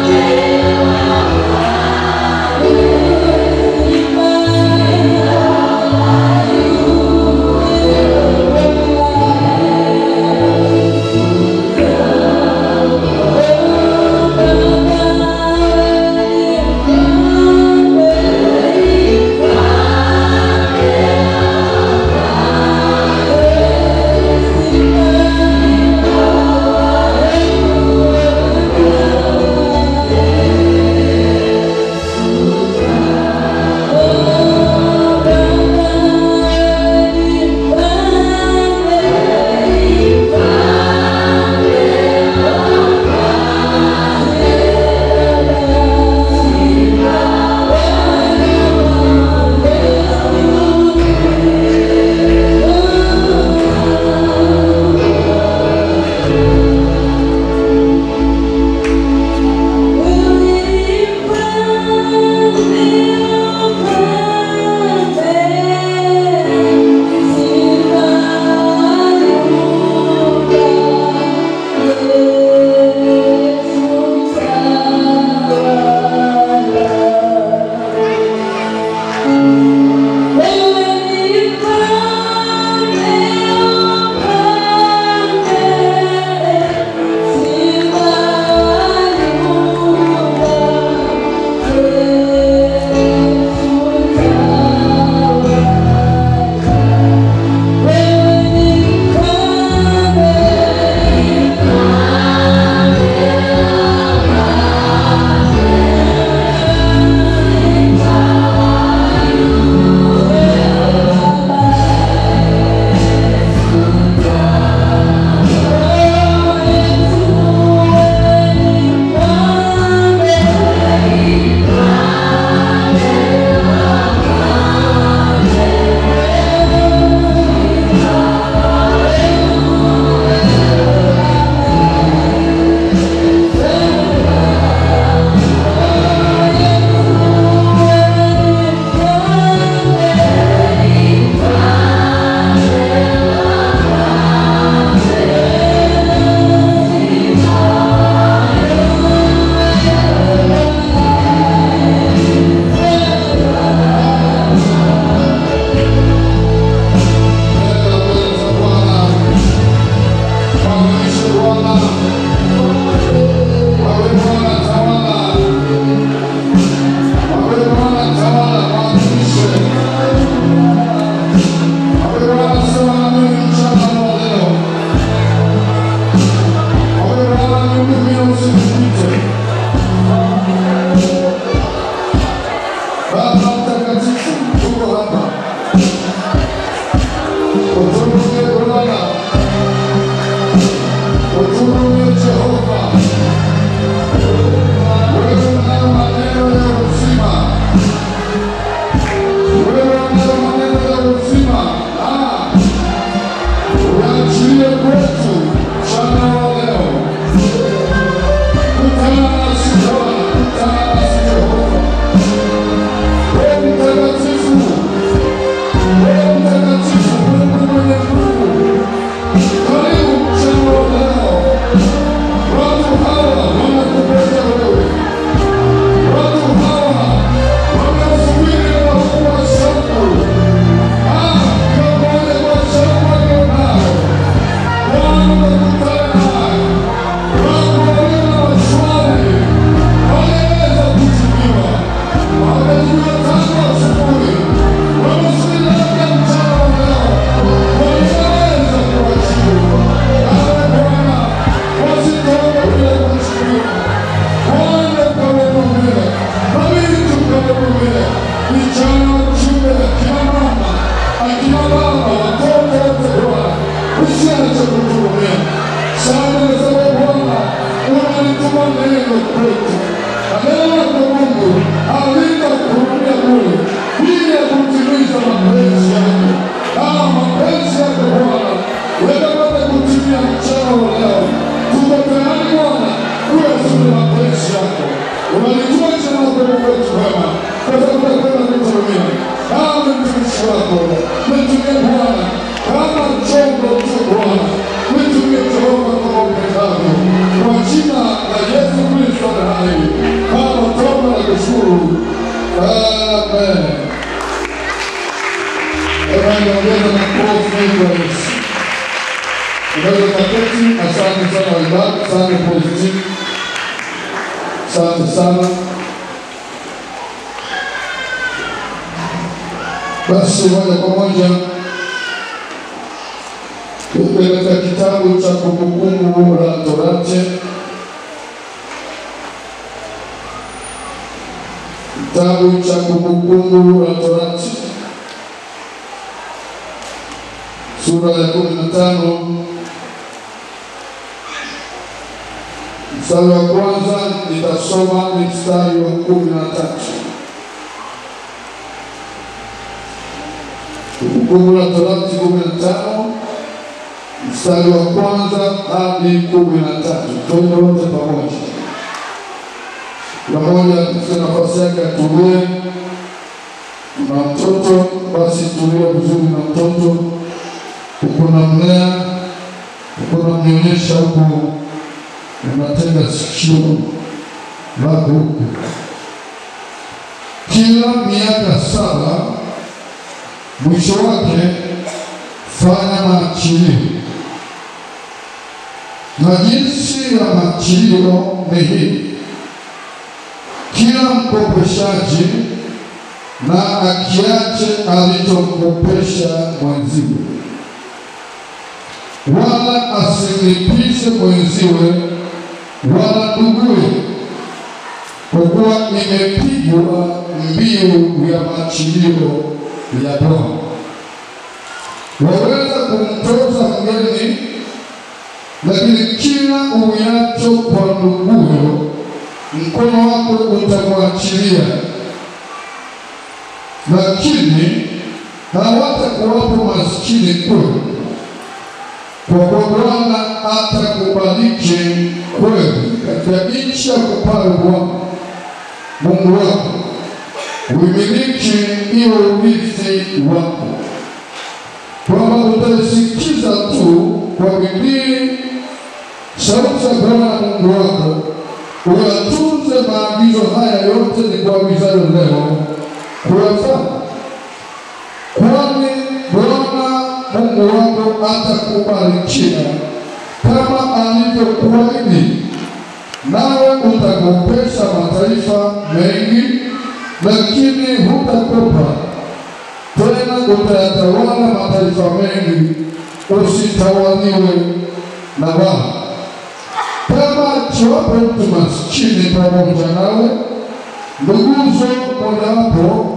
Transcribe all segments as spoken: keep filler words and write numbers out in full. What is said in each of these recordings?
Kwa jina la Yesu Kristo hai. mbalimbali. Asante President. Asante sana. Basi moja kwa moja katika kitabu cha Kumbukumbu la Torati, kitabu cha Kumbukumbu la Torati sura ya kumi na tano mstari wa kwanza nitasoma mstari wa kumi na tatu. Kumbukumbu la Torati kumi na tano mstari wa kwanza hadi kumi na tatu. Twende wote pamoja. Pamoja katika nafasi yake atulie. Na mtoto basi tulia vizuri na mtoto. Ukuna mlea, ukuna mnyonyesha huku, unatenga sikio lako huku. Kila miaka saba mwisho wake fanya maachilio. Na jinsi ya maachilio ni hii: kila mkopeshaji na akiache alichomkopesha mwenziwe, wala asimlipishe mwenziwe wala nduguye, kwa kuwa imepigwa mbiu ya maachilio ya Bwana. Waweza kumtoza mgeni, lakini kila uyacho kwa nduguyo mkono wako utamwachilia. Lakini hawatakuwapo maskini kweli, kwa kuwa Bwana atakubariki kweli katika nchi ya kupayo Bwana Mungu wako, uimiliki iwe urithi wako, kwamba utaisikiza tu kwa bidii sauti ya Bwana Mungu wako, uyatunze maagizo haya yote ni kuagizayo leo kuyafanya. Kwani Bwana Mungu wako atakubarikia kama alivyokuahidi, nawe utakopesha mataifa mengi, lakini hutakopa tena, utayatawala mataifa mengi, usitawaliwe na wao. Kama akiwapo mtu maskini pamoja nawe, nduguzo mojawapo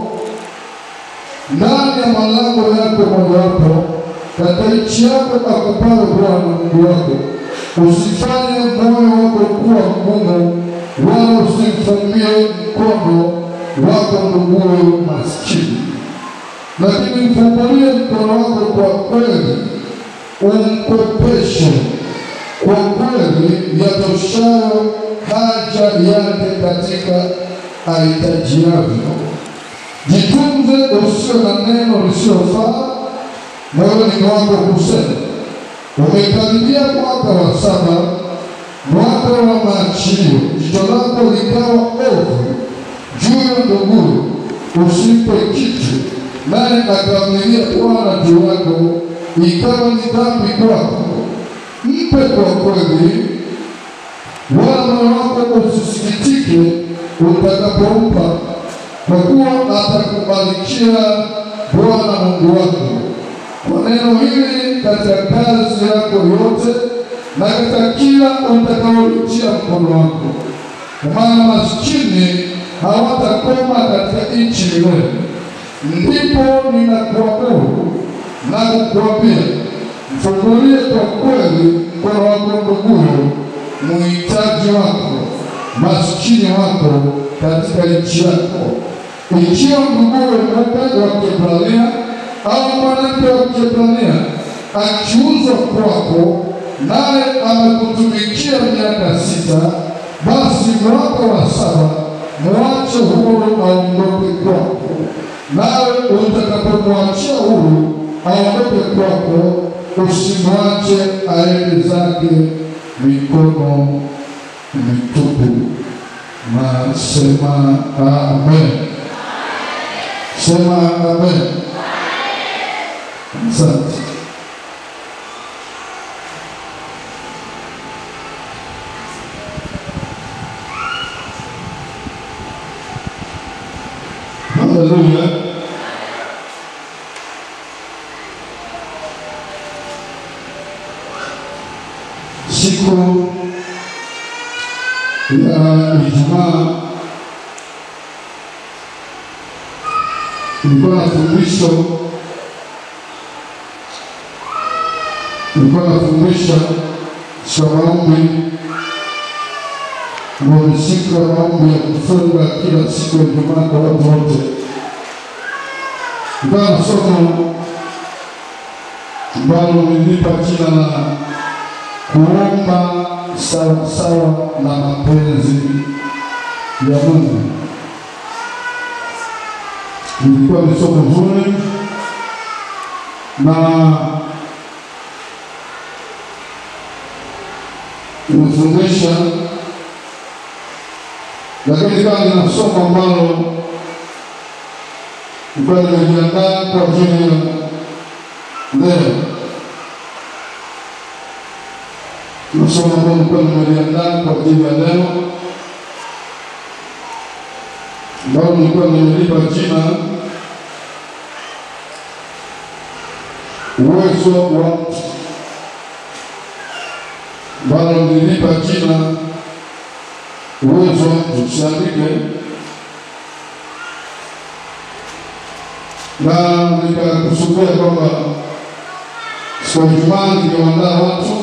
ndani ya malango yako mojawapo katika nchi yako akupayo Bwana Mungu wako, usifanye moyo wako kuwa mgumu, wala usimfumie mkono wako nduguyo maskini, lakini mfungulie mkono wako kwa kweli, umkopeshe kwa kweli yatoshayo haja yake katika ahitajiavyo. Jitunze usio na neno lisiofaa moyoni mwako kusema, umekaribia mwaka wa saba, mwaka wa maachilio, jicho lako likawa ovu juu ya nduguyo, usipe kitu, naye akamlilia Bwana juu yako, ikawa ni dhambi kwako. Mpe kwa kweli, wala moyo wako usisikitike utakapompa, kwa kuwa atakubarikia Bwana Mungu wako kwa neno hili katika kazi yako yote na katika kila utakaolitia mkono wako. Kwa maana maskini hawatakoma katika nchi milele. Ndipo ninakuamuru na kukuambia, mfungulie kwa kweli mkono wako nduguyo, muhitaji wako, maskini wako katika nchi yako. Ikiwa nduguyo mmoja wa Kiebrania au mwanamke wa Kiebrania akiuzwa kwako, naye amekutumikia miaka sita, basi mwaka wa saba mwache huru aondoke kwako. Nawe utakapomwachia huru aondoke kwako, usimwache aende zake mikono mitupu. Na sema amen. Sema amen. Asante. Haleluya. Siku ya Ijumaa nilikuwa na fundisho nilikuwa nafundisha kwa maombi na siku ya maombi ya kufunga kila siku ya Ijumaa kwa watu wote. Nilikuwa na somo ambalo nilipa jina la kuomba sawa sawa na mapenzi ya Mungu. Nilikuwa ni somo zuri na nimefundisha, lakini kama nina somo ambalo nilikuwa nimejiandaa kwa ajili ya leo. Somo ambalo nilikuwa nimejiandaa kwa ajili ya leo, ambalo nilikuwa nimelipa jina uwezo wa mtu, ambalo nilipa jina uwezo wa mtu. Siandike na nikakusudia kwamba siku ya Ijumaa ningeandaa watu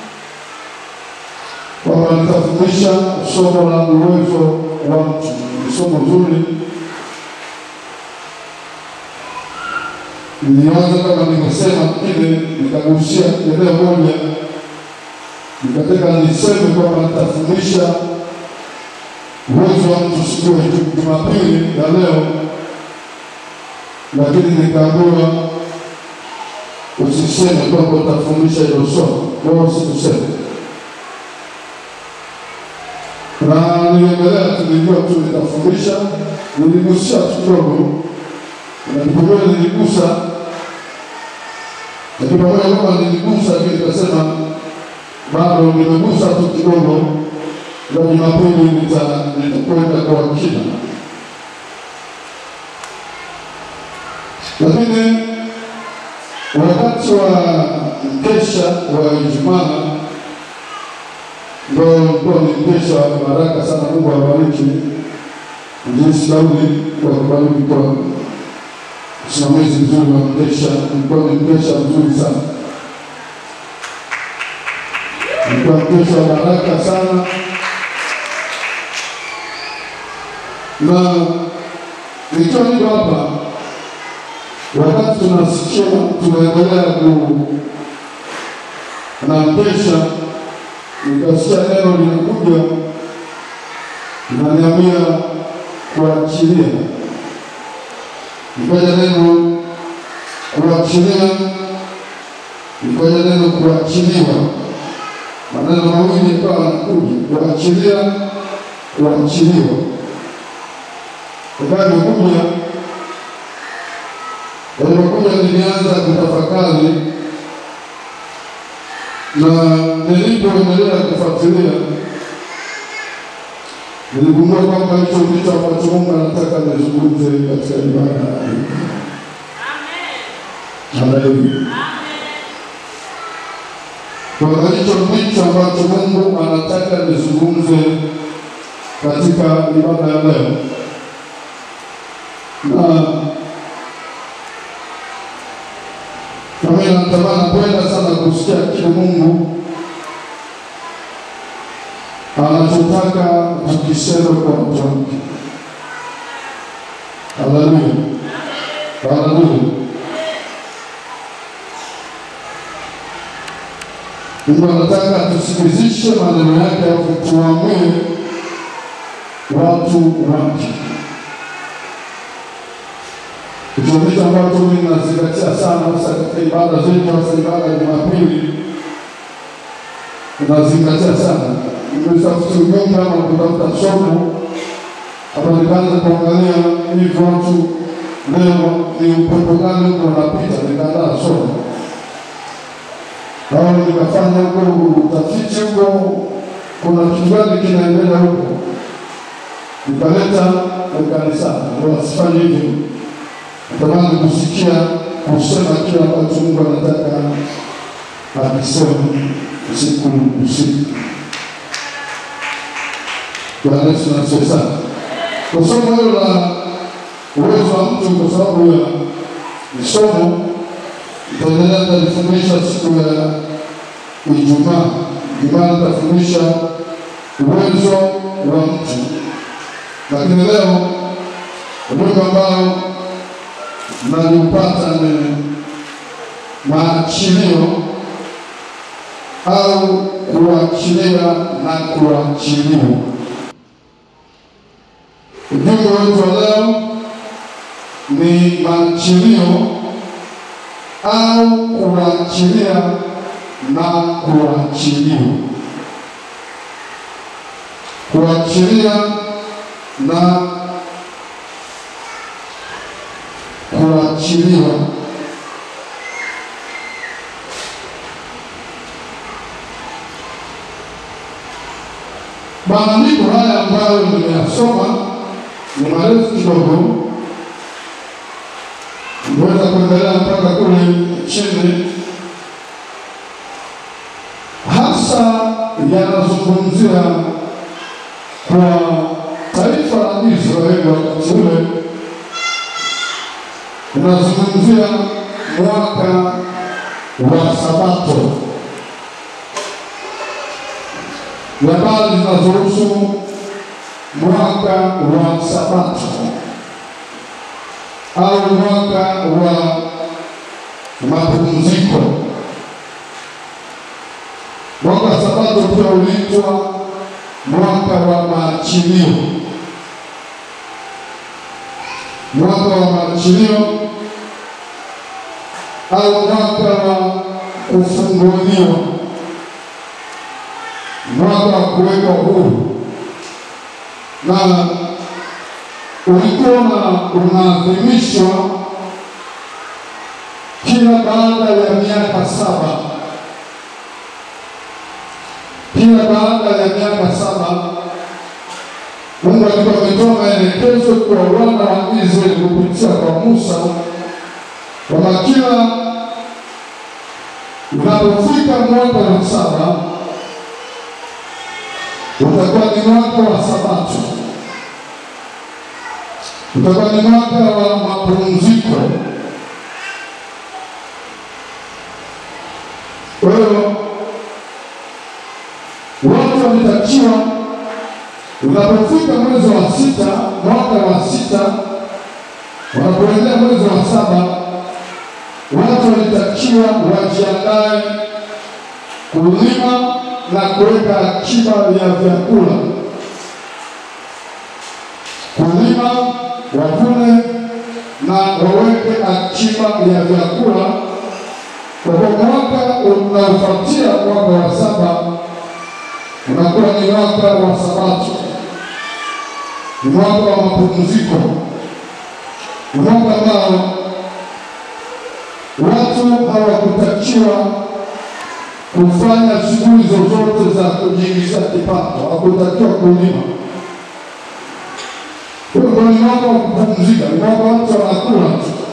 kwamba nitafundisha somo la uwezo wa mtu. Ni somo zuri. Nilianza kama nimesema kile, nikagusia eneo moja, nikataka niseme kwamba nitafundisha uwezo wa mtu siku ya Jumapili ya leo, lakini nikaambiwa usiseme kwamba utafundisha hilo somo, kwa usikuseme. Na niliendelea tulijua tu nitafundisha, niligusia kidogo, na nipokuwa niligusa, lakini pamoja kama niligusa, nikasema bado nimegusa tu kidogo, na Jumapili nitakwenda kwa kina. Lakini wakati wa mkesha wa Ijumaa ndio kwa mkesha wa baraka sana. Mungu awabariki jinsi Daudi kwa kubariki kwa usimamizi mzuri wa mkesha. Nilikuwa ni mkesha mzuri sana, nilikuwa mkesha wa baraka sana, na nikiwa niko hapa wakati tunasikia tunaendelea ku na mkesha, nikasikia neno linakuja linaniambia kuachilia. Nikaja neno kuachilia, nikaja neno kuachiliwa. Maneno mawili kwa yanakuja, kuachilia, kuachiliwa. Wakati kuja, walipokuja nilianza kutafakari, na nilipoendelea kufuatilia niligundua kwamba hicho ndicho ambacho Mungu anataka nizungumze katika ibada. Amen. Amen. Kwa hicho ndicho ambacho Mungu anataka nizungumze katika ibada ya leo. Na kama natamani kwenda sana kusikia kile Mungu anachotaka tukisema kwa watu wake. Haleluya. Haleluya. Mungu anataka tusikizishe maneno yake au tuamue watu wake. Hicho ndicho ambacho mimi nazingatia sana hasa katika ibada zetu, hasa ibada ya Jumapili. Tunazingatia sana. Nimetafuta ujumbe ama kutafuta somo, hapa nikaanza kuangalia hivi watu leo ni upepo gani huko unapita, nikaandaa somo. Hao nikafanya huko utafiti huko, kuna kitu gani kinaendelea huko. nikaleta kanisani. Wasifanye hivyo. Natamani kusikia kusema kile ambacho Mungu anataka akisema usiku usiku. Bwana Yesu asifiwe sana. Kwa somo hilo la uwezo wa mtu, kwa sababu ya somo tutaendelea kufundisha siku ya Ijumaa. Ijumaa tutafundisha uwezo wa mtu. Lakini leo ujumbe ambao naliupata ni maachilio au kuachilia na kuachiliwa. Ujumbe wetu wa leo ni maachilio au kuachilia na kuachiliwa. Kuachilia na kuachiliwa. Maandiko haya ambayo nimeyasoma ni marefu kidogo. Naweza kuendelea mpaka kule chini. Hasa yanazungumzia kwa taifa la Israeli wakati ule. Yanazungumzia mwaka wa Sabato. Habari zinazohusu mwaka wa Sabato au mwaka wa mapumziko. Mwaka wa Sabato pia uliitwa mwaka wa maachilio. Mwaka wa maachilio au mwaka wa kufunguliwa. Mwaka wa kuwekwa huru. Na ulikuwa unaadhimishwa kila baada ya miaka saba. Kila baada ya miaka saba Mungu alikuwa ametoa maelekezo kwa wana wa Israeli kupitia kwa Musa kwamba kila unapofika mwaka wa saba utakuwa ni mwaka wa Sabato. Utakuwa ni mwaka wa mapumziko. Kwa hiyo watu walitakiwa unapofika mwezi wa sita, mwaka wa sita, wanapoendea mwezi wa saba, watu walitakiwa wajiandae kulima na kuweka akiba ya vyakula. Kulima, wavune na waweke akiba ya vyakula. Kwa mwaka unaofuatia mwaka wa saba unakuwa ni mwaka wa Sabato. Ni mwaka wa mapumziko. Ni mwaka ambao watu hawakutakiwa kufanya shughuli zozote za kujiingizia kipato. Hawakutakiwa kulima. Kwa ni mwaka wa kupumzika. Ni mwaka watu wanakula.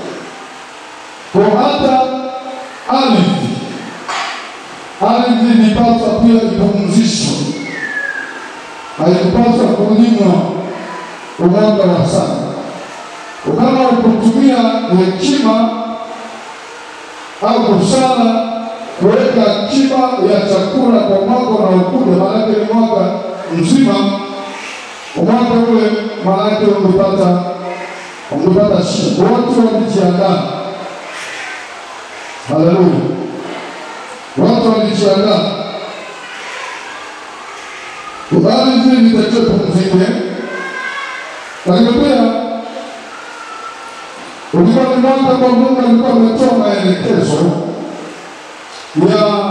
Kwa hata ardhi ardhi ilipaswa pia ipumzishwe. Haikupaswa kulimwa mwaka wa saba. Kama kutumia hekima au busara kuweka akiba ya chakula kwa mwaka unaokuja, maana ni mwaka mzima, mwaka ule maana ungepata ungepata shida. Watu walijiandaa. Haleluya. Watu walijiandaa. Kubali vile nitachoka kupumzika. Lakini pia ulikuwa ni mwaka kwa Mungu alikuwa ametoa maelekezo ya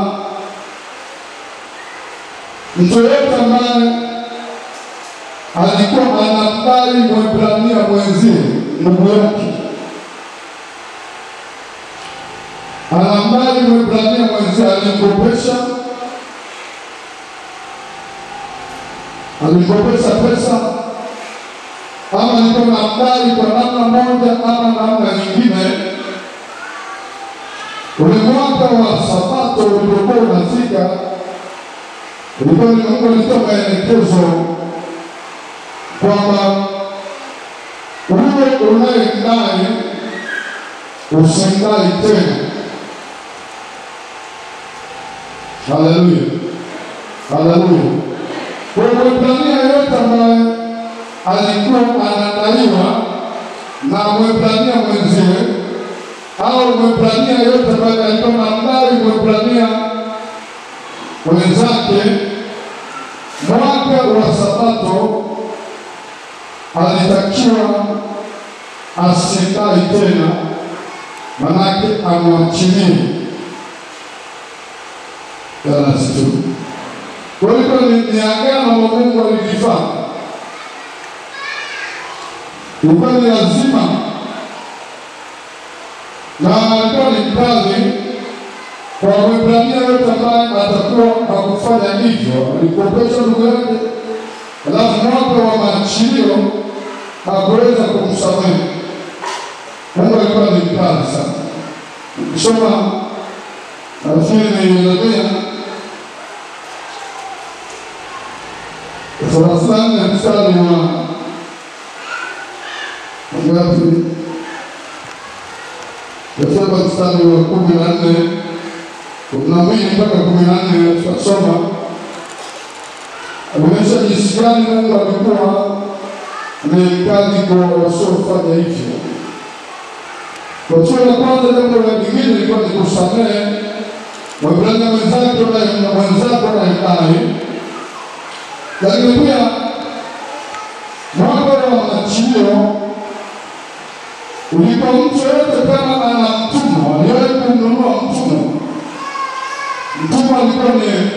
mtu yote ambaye alikuwa anamdai Mwebrania mwenzie, ndugu yake. Anamdai Mwebrania mwenzie, alimkopesha alimkopesha pesa ama niko na mdai kwa namna moja ama namna nyingine. Ule mwaka wa Sabato ulipokuwa unafika, ulikuwa ni Mungu alitoa maelekezo kwamba uwe unayemdai usimdai tena. Haleluya, haleluya. Kwa Mwebrania yote ambaye alikuwa anadaiwa na Mwebrania mwenziwe, au Mwebrania yote ambaye alikuwa anadai Mwebrania wenzake, mwaka wa Sabato alitakiwa asidai tena, manake amwachilie. Kana situ. Kwa hiyo ni agano la Mungu alilifanya. Ilikuwa ni lazima, na alikuwa ni kazi kwa Mwebrania yote ambaye atakuwa hakufanya hivyo. Alikopesha ndugu yake, alafu mwaka wa maachilio hakuweza kumsamehe. Mungu alikuwa ni kazi sana. Ukisoma nafikiri ni Yeremia thelathini na mstari wa ngapi? Nasema mstari wa kumi na nne, kumi na mbili mpaka kumi na nne tutasoma. Ameonyesha jinsi gani Mungu alikuwa ni mkali kwa wasiofanya hivyo. Kwa hiyo la kwanza, jambo la lingine lilikuwa ni kusamehe Mwebrania mwenzake na mwenzake anayedai. Lakini pia mwaka wa maachilio ulipo mtu yote kama ana mtumwa, aliwahi kumnunua mtumwa. Mtumwa alikuwa ni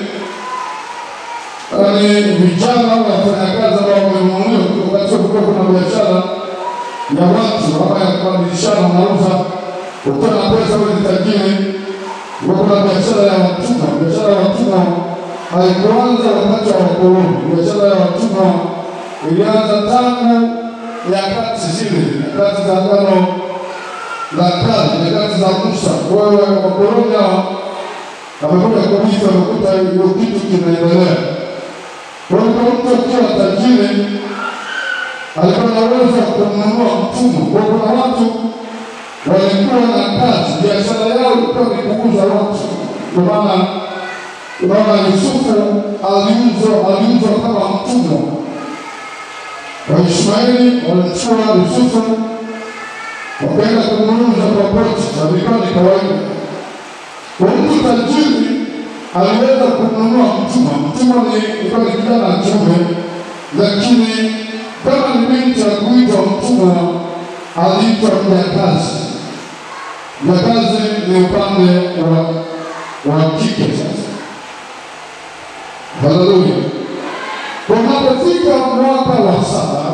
ni vijana au wafanyakazi ambao wamenunuliwa wakati kulikuwa kuna biashara ya watu ama ya kubadilishana, mauza ukiwa na pesa wewe tajiri. Kulikuwa kuna biashara ya watumwa. Biashara ya watumwa haikuanza wakati wa wakoloni. Biashara ya watumwa ilianza tangu nyakati zile, nyakati za Agano la Kale, nyakati za Musa. Kwa hiyo wakoloni hao wamekuja kabisa, wamekuta hiyo kitu kinaendelea. Kwa hiyo mtu akiwa tajiri alikuwa na uwezo wa kununua mtumwa. Kwa hiyo kuna watu walikuwa na kazi, biashara yao ilikuwa ni kuuza watu. Kwa maana unaona Yusufu aliuzwa aliuzwa kama mtumwa. Waishmaeli walimchukua Yusufu wakaenda kumuuza kwa Potifa, ilikuwa ni kawaida. Kwa mtu tajiri aliweza kununua mtumwa. Mtumwa ni ilikuwa ni kijana mtume, lakini kama ni binti ya kuitwa mtumwa aliitwa mjakazi. Mjakazi ni upande wa wa kike sasa. Haleluya. Kwa unapofika mwaka wa saba,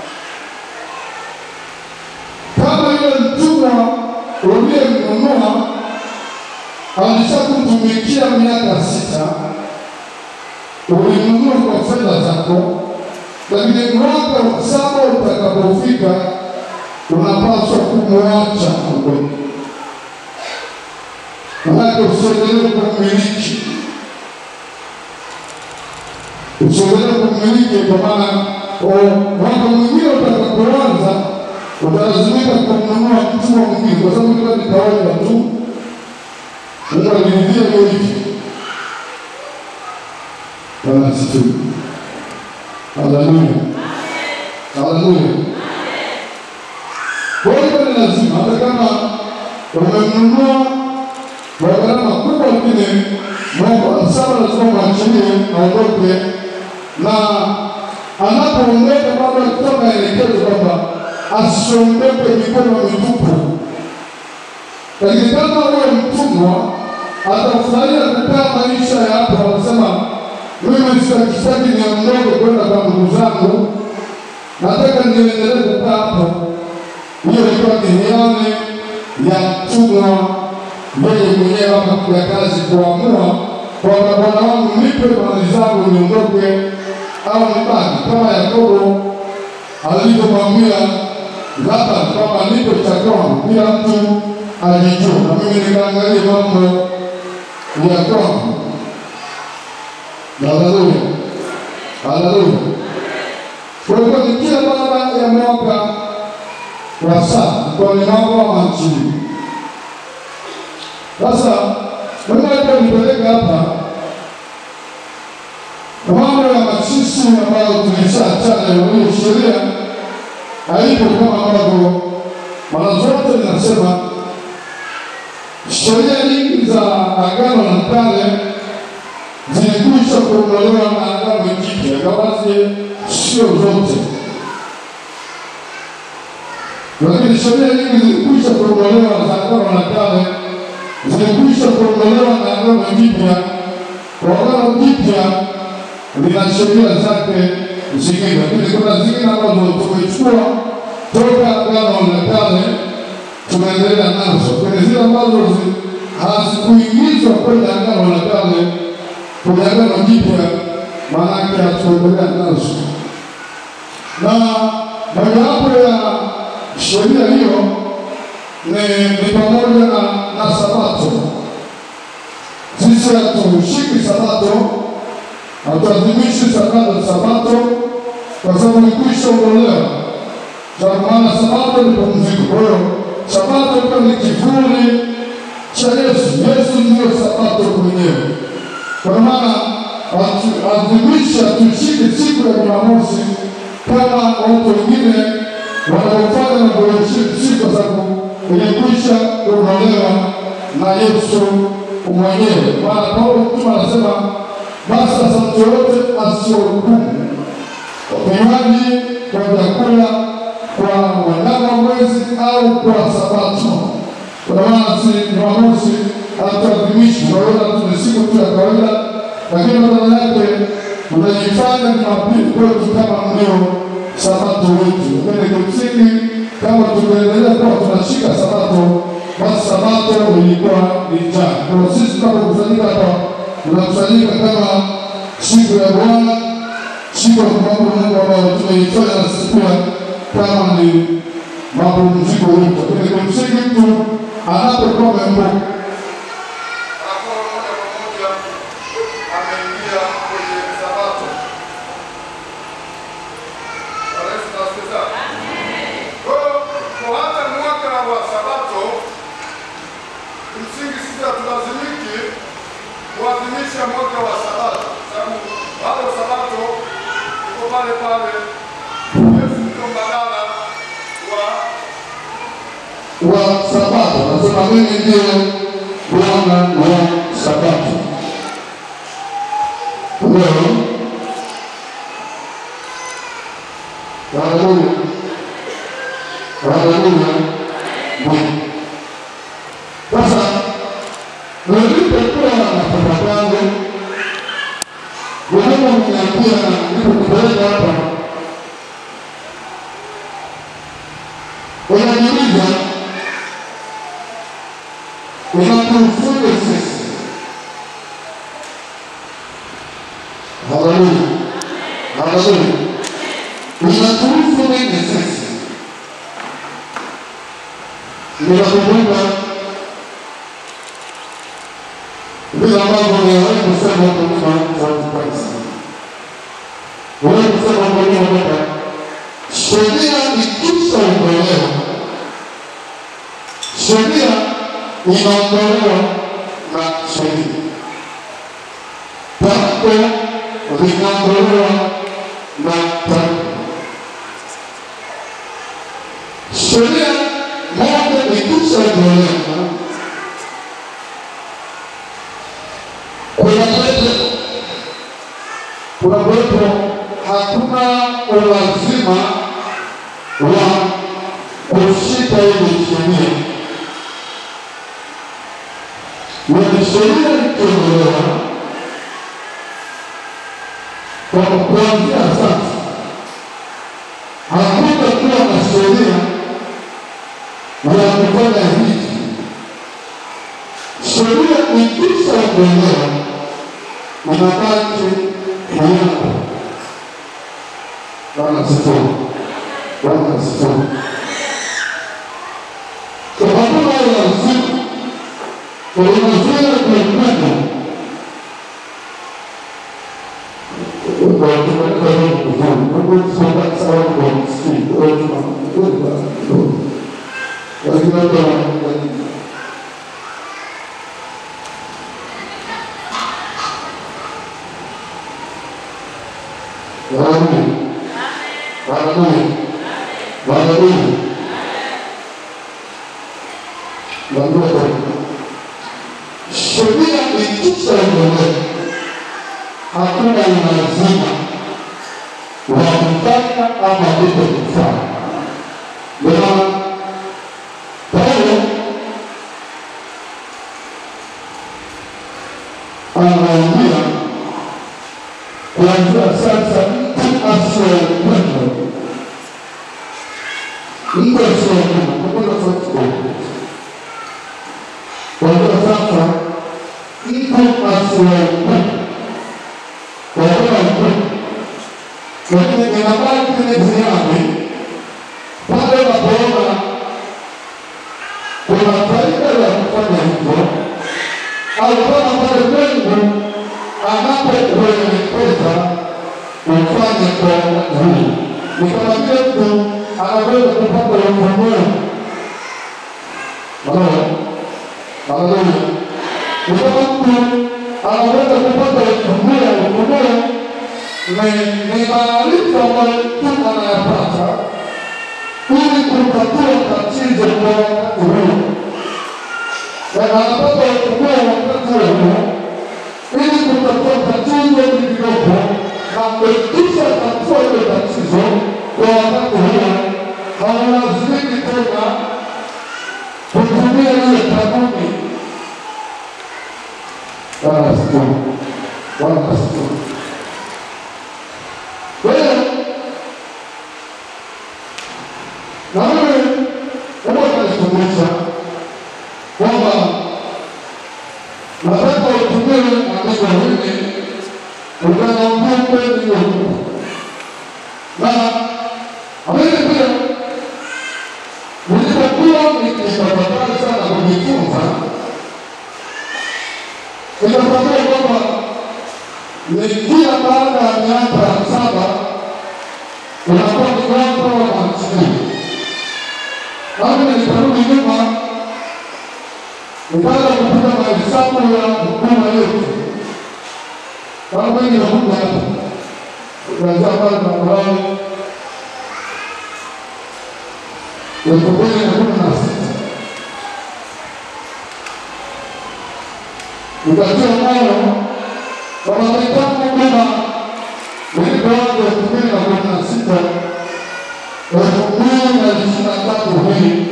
kama yule mtumwa uliyemnunua alishakutumikia miaka sita, ulinunua kwa fedha zako, lakini mwaka wa saba utakapofika unapaswa kumwacha uwe. Manake usiendelee kumiliki. Usiendelee kumiliki kwa maana mwaka mwingine utakapoanza utalazimika kumnunua mtumwa mwingine, kwa sababu ilikuwa ni kawaida tu. Mungu aliridhia hiyo hivi. Bwana asifiwe. Haleluya. Haleluya. Kwa hiyo ni lazima hata kama umemnunua kwa gharama kubwa, lakini Mungu sasa lazima mwachilie aondoke, na anapoondoka bado akitoa maelekezo kwamba asiondoke mikono mitupu. Lakini kama wewe mtumwa atafurahia kukaa maisha ya hapo, anasema mimi sitaki niondoke kwenda kwa ndugu zangu, nataka niendelee kukaa hapo. Hiyo ilikuwa ni hiari ya mtumwa yeye mwenyewe hapa kwa kazi kuamua kwamba bwana wangu nipe mali zangu niondoke au nibaki. Kama Yakobo alipomwambia Labani kwamba nipe cha kwangu, kila mtu ajijue, na mimi nikaangalia mambo ya kwangu. Haleluya, haleluya. Kwa hivyo ni kila baada ya mwaka wa saa kwa ni mambo wa manchini. Sasa Mungu alipeleka hapa mambo ya masisi ambayo tulishaachana hiyo sheria haipo kama ambavyo mara zote ninasema sheria nyingi za Agano la Kale zilikwisha kuondolewa na Agano Jipya, ingawaje sio zote. Lakini sheria nyingi zilikwisha kuondolewa za Agano la Kale zilikwisha kuondolewa na Agano Jipya. Kwa Agano Jipya lina sheria zake zingine, lakini kuna zingine ambazo tumechukua toka Agano la Kale tunaendelea nazo. Kuna zile ambazo hazikuingizwa kwenye Agano la Kale kwenye Agano Jipya, maana yake hatuendelea nazo. Na mojawapo ya sheria hiyo ni, ni pamoja na, na Sabato. Sisi hatushiki Sabato, hatuadhimishi Sabato Sabato kwa sababu ni kwisha ondolewa. Kwa maana Sabato ni pumziko. Kwa hiyo Sabato ilikuwa ni kivuli cha Yesu. Yesu ndio Sabato mwenyewe. Kwa maana adhimisha tushike siku ya Jumamosi kama watu wengine wanaofanya na kuheshimu siku kwa sababu ilikwisha kuondolewa na Yesu mwenyewe. Maana Paulo mtume anasema basi sasa mtu yote asihukumu vinywaji kwa vyakula, kwa wanyama mwezi au kwa Sabato. Kwa maana si Jumamosi hatuadhimishi, tunaona tu ni siku tu ya kawaida, lakini badala yake tunajifanya Jumapili kwetu kama ndio Sabato wetu. Lakini kimsingi kama tunaendelea kuwa tunashika Sabato, basi Sabato ilikuwa ni jana. Kwa sisi tunapokusanyika hapa tunakusanyika kama siku ya Bwana, siku ya kumwabudu Mungu ambayo tumeifanya siku ya kama ni mapumziko yetu. Lakini kimsingi mtu anapokuwa membo kuadhimisha mwaka wa Sabato, sababu baada ya Sabato uko pale pale Yesu ndio mbadala wa wa Sabato. Nasema mimi ndio Bwana wa Sabato. Leo haleluya, haleluya. Sasa nilipokuwa natafakari, Mungu aliniambia nilipopeleka hapa, unajiuliza unatufunza sisi. Haleluya, haleluya. Unatufunza nini sisi? Ninakumbuka vile ambavyo niwahi kusema huko nyuma Zanzibar. Niwahi kusema huko nyuma kwamba sheria ikisha ondolewa, sheria inaondolewa na sheria, tamko linaondolewa na tamko. Sheria moja ikisha ondolewa, kuna kwetu hakuna ulazima wa kushika ile sheria. When sheria ikiondolewa, kwa kuanzia sasa hakutakuwa na sheria ya kufanya hivi. Sheria ikishaondolewa unabaki kiyango. Bwana sifu. Bwana asifiwe. Kwa hakuna lazima unazuia kuipenda kwa kutumia Mungu kwa Mungu sawa sawa kwa msikiti kwa Mungu kwa Mungu lakini hata Amen. Amen. Amen. Amen. Sheria ikisha mwenyewe hakuna lazima wa kufanya ama kuto kufanya. Na Paulo anaambia kuanzia sasa mtu asiyependa mtu asiyependa kutoka sasa kuanzia sasa mtu asiyependa kutoka sasa lakini inabaki kwenye ziani pale unapoona kuna faida ya kufanya hivyo au kama pale Mungu anapokuelekeza ufanye kwa huu. Ni kama vile mtu anaweza kupata ufunuo. Haleluya. Haleluya. Ni kama mtu anaweza kupata ufunuo. Ufunuo ni maarifa ambayo mtu anayapata ili kutatua tatizo kwa wakati huu. Na anapata ufunuo wakati huu ili kutatua tatizo lililopo na kuhakikisha tatua ile tatizo kwa wakati huo, haulazimiki tena kutumia ile kanuni. Bwana asifiwe. Bwana asifiwe. Kwa hiyo na wewe hebu kanifundisha kwamba nataka utumie andiko hili ukanaambia kweli hiyo. Na amini pia nilipokuwa nikitafakari sana kujifunza nikatambua kwamba ni kila baada ya miaka saba unakuwa ni mwaka wa hamsini. Nami niliporudi nyuma nikaanza kupiga mahesabu ya huduma yetu. Kama wengi wanakuja hapa kuanzia pale Makolani elfu mbili na kumi na sita nikatia moyo kwamba nitangu huduma nilipoanza elfu mbili na kumi na sita elfu mbili na ishirini na tatu hii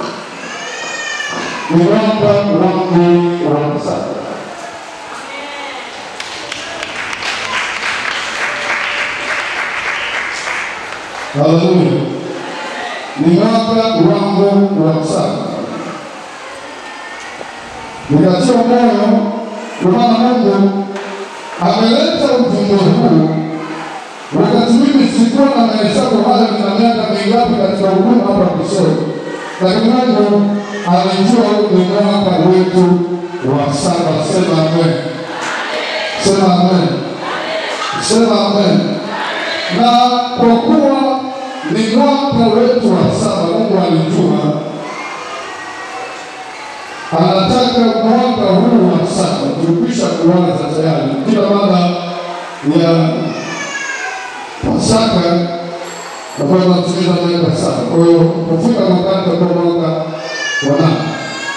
ni mwaka wangu wa sasa. Haleluya. Ni mwaka wangu wa sasa. Nikatia moyo kwa maana Mungu ameleta ujumbe huu wakati mimi sikuwa na mahesabu haya na miaka mingapi katika huduma hapa Kisoro. Lakini Mungu alijua ni mwaka wetu wa saba. Sema amen. Sema amen. Sema amen. Na kwa kuwa ni mwaka wetu wa saba, Mungu alijua anataka mwaka huu wa saba tulikwisha kuanza tayari. Kila baada ya Pasaka ambayo tunatimiza miaka saba. Kwa hiyo kufika wakati wa mwaka wa nane.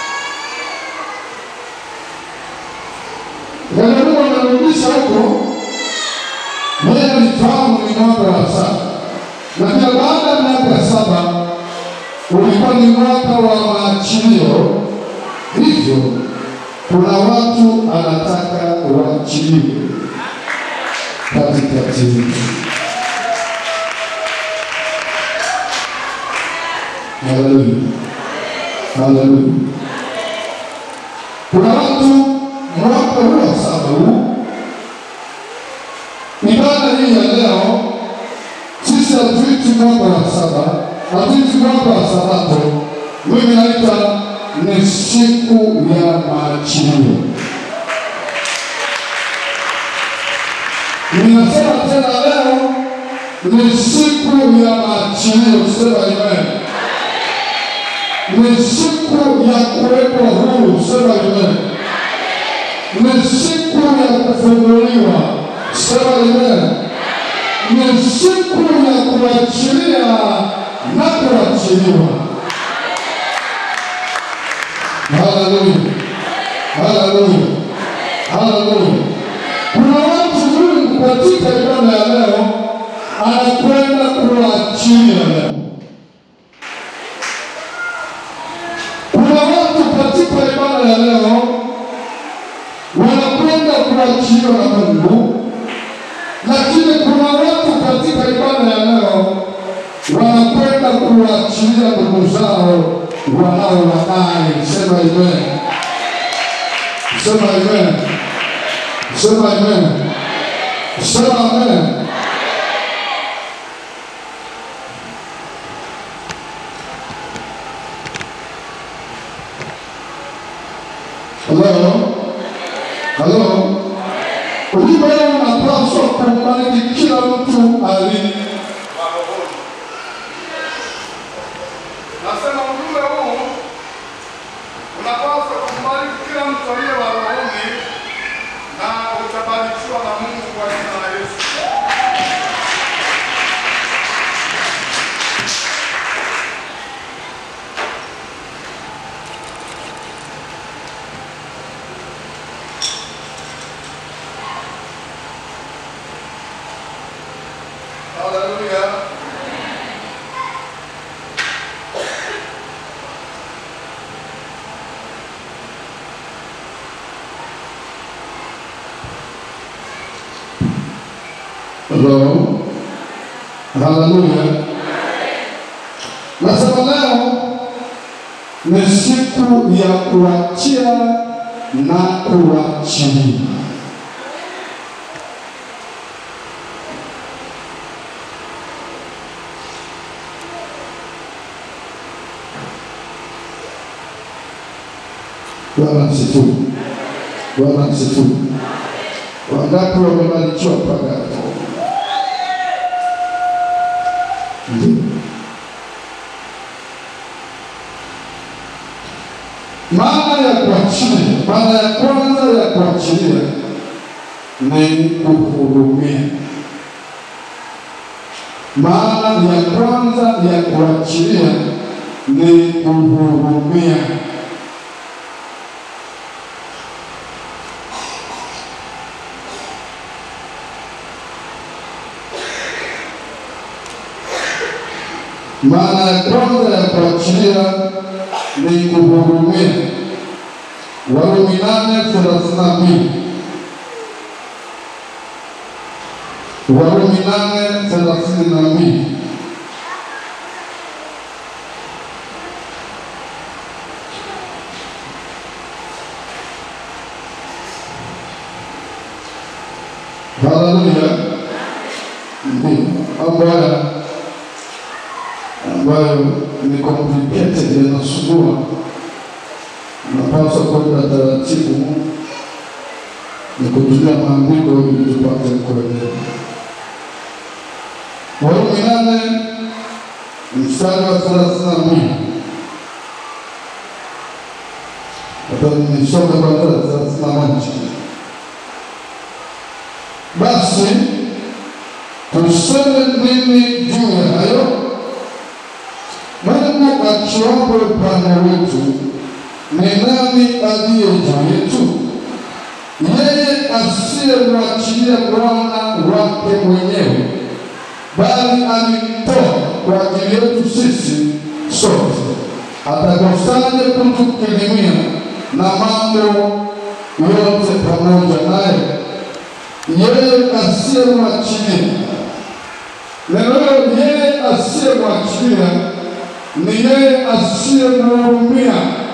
Ndio Mungu anarudisha huko. Yeye alifahamu ni mwaka wa saba. Na pia baada ya miaka saba ulikuwa ni mwaka wa maachilio. Hivyo kuna watu anataka waachiliwe katika timu. Haleluya. Haleluya. Kuna watu mwaka huu wa saba huu ibada hii ya leo sisi hatuiti mwaka wa saba Lakini mwaka wa Sabato mimi naita ni siku ya maachilio. Ninasema tena leo ni siku ya maachilio. Sema amen. Ni siku ya kuwekwa huru. Sema amen. Ni siku ya kufunguliwa. Sema amen. Ni siku ya kuachilia na kuachiliwa. Haleluya. Haleluya. Haleluya. Kuna watu Mungu katika ibada ya leo anakwenda kuachilia leo. Kuna watu katika ibada ya leo wanakwenda kuachiliwa na Mungu, lakini kuna watu katika ibada ya leo wanakwenda kuachilia ndugu zao wanaowadai. Sema amen. Sema amen. Sema amen. Sema amen. Hello? Hello? Ujumbe unapaswa kumbariki kila mtu ali. Nasema ujumbe huu unapaswa kumbariki kila mtu aliye wa rohoni, na utabarikiwa na Mungu kwa jina la Yesu. Hallelujah. Hello. Hallelujah. Nasema leo ni siku ya kuachia na kuachilia. Bwana asifiwe. Bwana asifiwe. Wangapi wamebarikiwa mpaka hapo? Maana ya kuachilia, maana ya kwanza ya kuachilia ni kuhurumia. Maana ya kwanza ya kuachilia ni kuhurumia. Maana ya kwanza ya kuachilia ni kuhurumia. Warumi nane thelathini na mbili. Warumi nane thelathini na mbili. Haleluya. Ambayo ambayo ni complicated, yanasumbua. Napaswa kwenda taratibu ni kutumia maandiko ili tupate kuelewa. Warumi nane mstari wa thelathini na mbili. Hata nisome kwa thelathini na moja. Basi tuseme nini juu ya hayo? Mungu akiwapo upande wetu, ni nani aliye juu yetu? Yeye asiyemwachilia Bwana wake mwenyewe, bali alimtoa kwa ajili yetu sisi sote, atakusanya kutukirimia na mambo yote pamoja naye. Yeye asiyemwachilia, neno yeye asiyemwachilia ni yeye asiyemhurumia.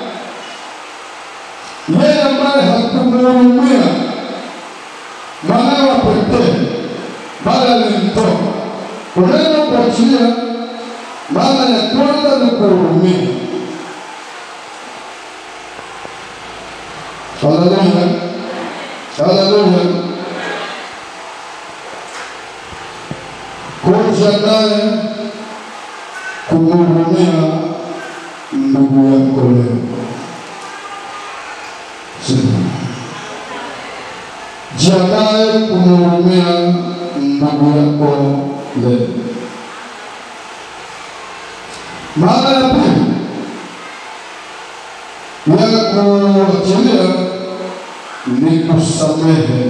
Yeye ambaye hakumhurumia mwanawe pekee, bali alimtoa. Neno kuachilia Maana ya kwanza ni kuhurumia. Haleluya. Haleluya. Kujiandae kumhurumia ndugu yako leo. Jiandae kumhurumia ndugu yako leo. Maana ya pili ya kuachilia ni kusamehe.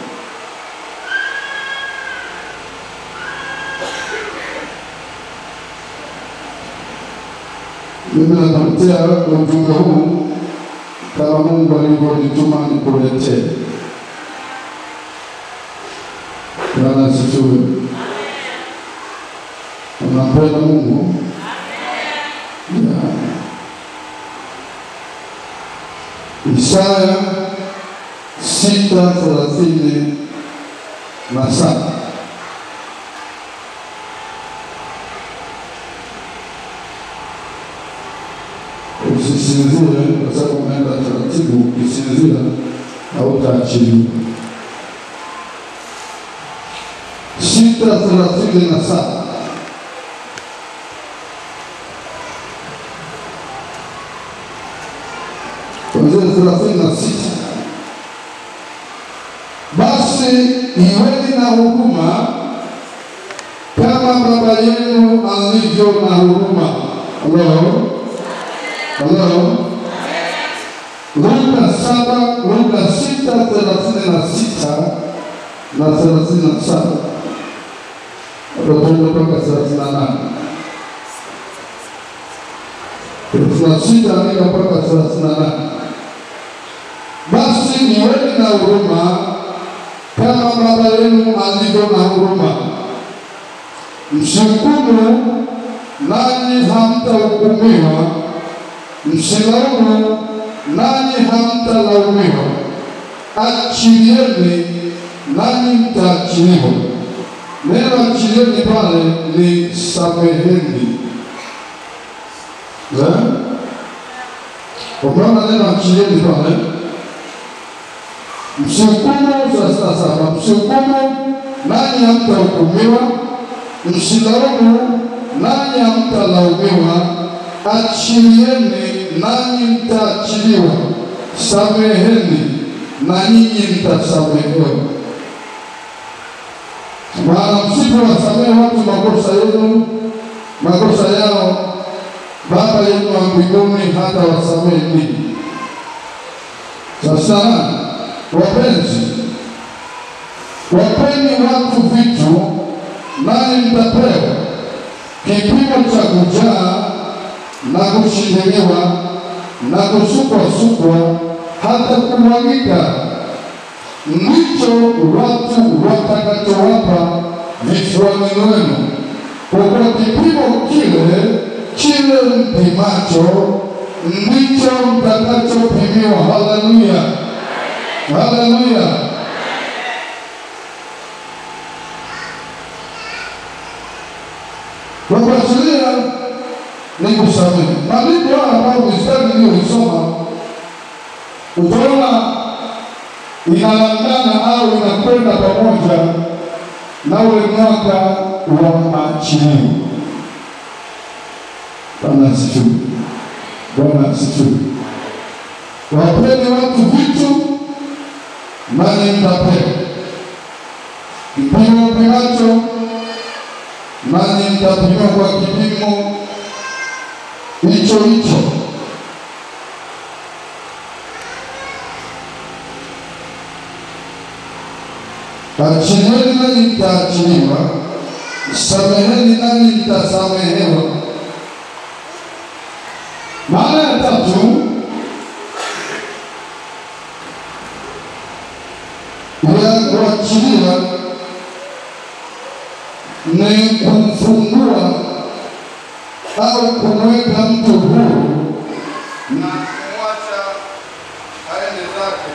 Mimi nakuletea ujumbe huu kama Mungu alivyonituma nikuletee. Bwana asifiwe. Unampenda Mungu? Yeah. Isaya sita thelathini na saba. Usisinzire kwa sababu unaenda taratibu. Ukisinzira hautaachiliwa. Sita thelathini na saba. Kuanzia thelathini na sita. Basi iweni na huruma kama Baba yenu alivyo na huruma. Hello? Hello? Luka saba, Luka sita thelathini na sita na thelathini na saba. Tunaenda mpaka thelathini na nane. thelathini na sita mpaka thelathini na nane. Basi iweni na huruma kama Baba yenu alivyo na huruma. Msihukumu nanyi hamtahukumiwa, msilaumu nanyi hamtalaumiwa, achilieni nanyi mtaachiliwa. Neno achilieni pale ni sameheni. Umeona neno achilieni pale? Msihukumu sasa sasa, msihukumu nanyi hamtahukumiwa, msilaumu nanyi hamtalaumiwa, achilieni nanyi mtaachiliwa, sameheni na nyinyi mtasamehewa. Maana msipowasamehe watu makosa yenu, makosa yao, Baba yenu wa mbinguni hata wasamehe ninyi. Sasa wapenzi, wapeni watu vitu nanyi mtapewa, kipimo cha kujaa na kushindiliwa na kusukwa sukwa hata kumwagika, ndicho watu watakachowapa vifuani mwenu. Kwa kipimo kile kile mpimacho, ndicho mtakachopimiwa. Haleluya. Haleluya. Kwa kuachilia ni kusamehe. Maandiko haya ambayo mistari niliyosoma utaona inalandana au inakwenda pamoja na ule mwaka wa maachilio. Bwana asifiwe. Bwana asifiwe. Wapeni watu vitu nanyi mtapewa, kipimo mpimacho nanyi mtapimiwa kwa kipimo hicho hicho. Achilieni nanyi mtaachiliwa, sameheni nanyi mtasamehewa. Maana ya tatu ya kuachilia ni kumfungua au kumweka mtu huru na kumwacha aende zake.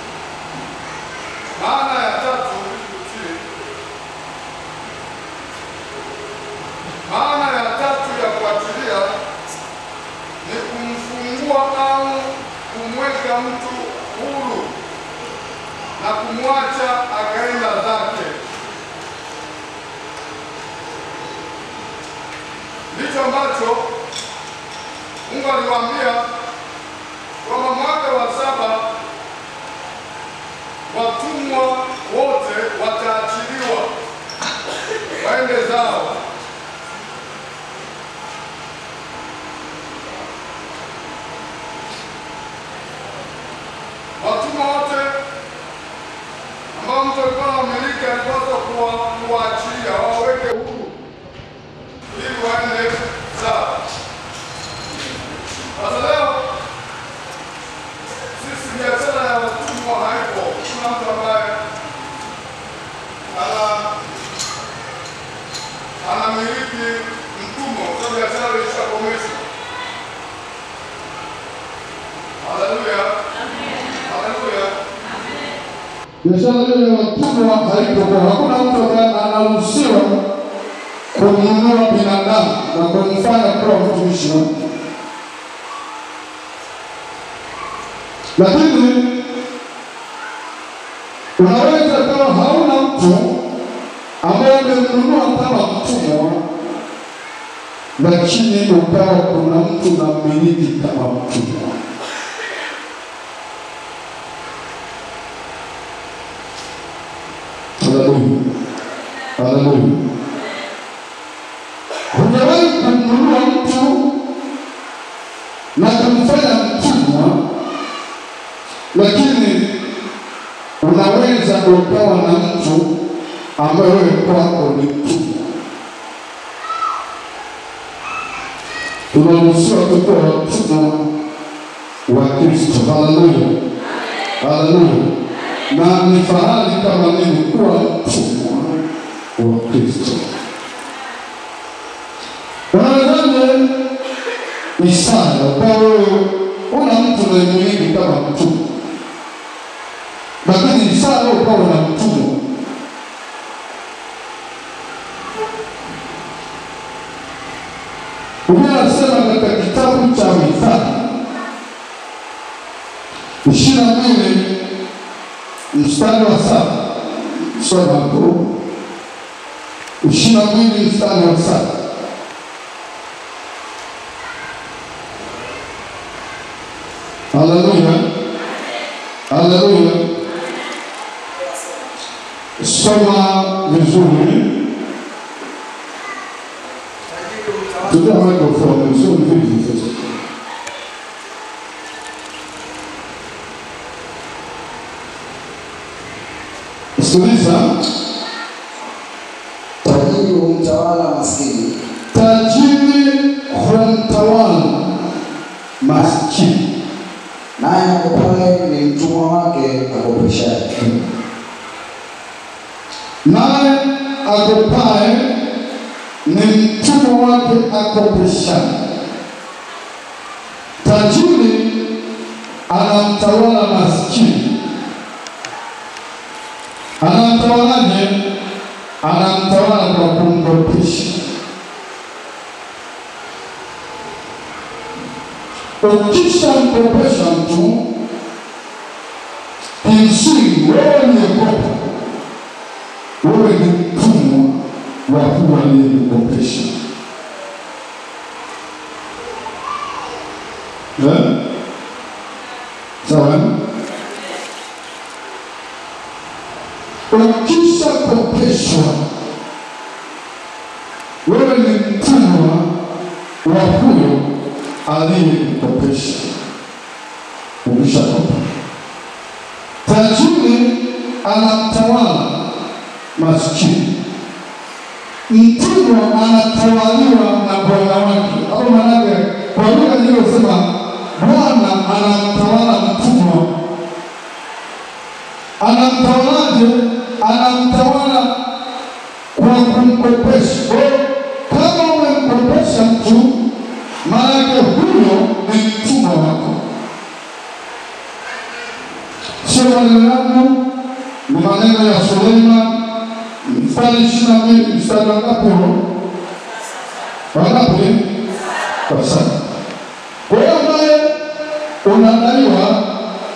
Maana ya tatu kumweka mtu huru na kumwacha akaenda zake. Ndicho ambacho Mungu aliwaambia kwamba mwaka wa saba watumwa wote wataachiliwa waende zao. Watumwa wote ambao mtu alikuwa anamiliki alipaswa kuwaachilia, waweke huru ili waende zao. Sasa leo sisi biashara ya watumwa haipo. Kuna mtu ambaye ana anamiliki mtumwa kwa biashara ilishakomeshwa. Haleluya. Haleluya. Biashara hiyo ya watumwa haipo. Hakuna mtu ambaye anaruhusiwa kununua binadamu na kumfanya kuwa mtumishi wake. Lakini unaweza kama hauna mtu ambaye umemnunua kama mtumwa, lakini ukawa kuna mtu na mmiliki kama mtumwa. Haleluya. Haleluya. Hujawahi kumnunua mtu na kumfanya mtumwa, lakini unaweza ukawa na mtu ambaye wewe kwako ni mtumwa. Tunaruhusiwa kuwa watumwa wa Kristo. Haleluya. Haleluya. Na ni fahari kama mimi kuwa mtumwa wa Kristo. Unawezaje Isaya kwa wewe una mtu na mwili kama mtumwa, lakini Isaya ukawa na mtumwa? Unasema katika kitabu cha Mithali ishirini na mbili mstari wa saba, soma hapo. ishirini na mbili mstari wa saba. Haleluya. Haleluya. Soma vizuri. Tulia microphone, soma vizuri. Sikiliza. Tajiri humtawala maskini. Tajiri humtawala maskini, naye akopaye ni mtumwa wake akopeshaye. Naye akopaye ni mtumwa wake akopeshaye. Tajiri anamtawala maskini. Anamtawalaje? Anamtawala kwa kumkopesha. Ukisha mkopesha mtu, kimsingi wewe ni mkopa, wewe ni mtumwa wa huyo aliyekukopesha. Eh? Sawa? Ukisha kopeshwa, wewe ni mtumwa wa huyo aliyekukopesha. Ukishakopa, tajiri anamtawala maskini, mtumwa anatawaliwa na bwana wake. Hapo maana kwa lugha niliyosema, bwana anamtawala mtumwa. Anamtawalaje? Anamtawala kwa kumkopesha. Kama umemkopesha mtu, maana huyo ni mtumwa wako. Sio maneno yangu, ni maneno ya Suleiman. Mstari ishirini na mbili, mstari wangapi huo? Wangapi? Kwa sasa. Kwa hiyo ambaye unadaiwa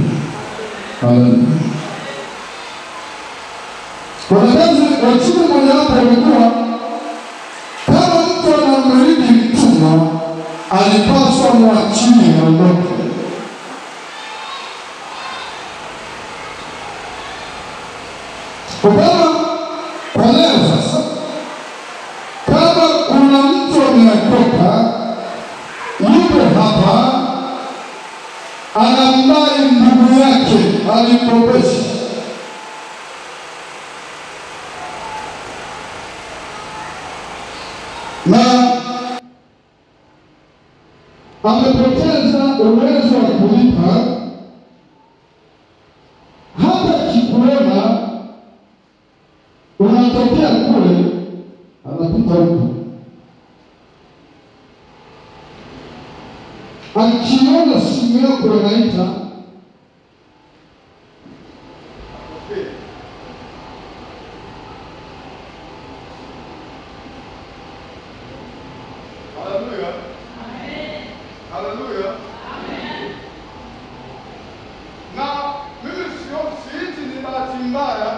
Haleluya. Wanafunzi wachukua moja wapo walikuwa kama mtu anamiliki mtumwa alipaswa mwachie aondoke. Kwa kama kwa leo sasa, kama kuna mtu ameokoka yuko hapa anamdai ndugu yake alikopesha, na amepoteza uwezo wa kulipa, hata kikuona unatokea kule anapita huko, akiona simu yako inaita Haleluya. Amen. Haleluya. Amen. Na mimi sio siiti ni bahati mbaya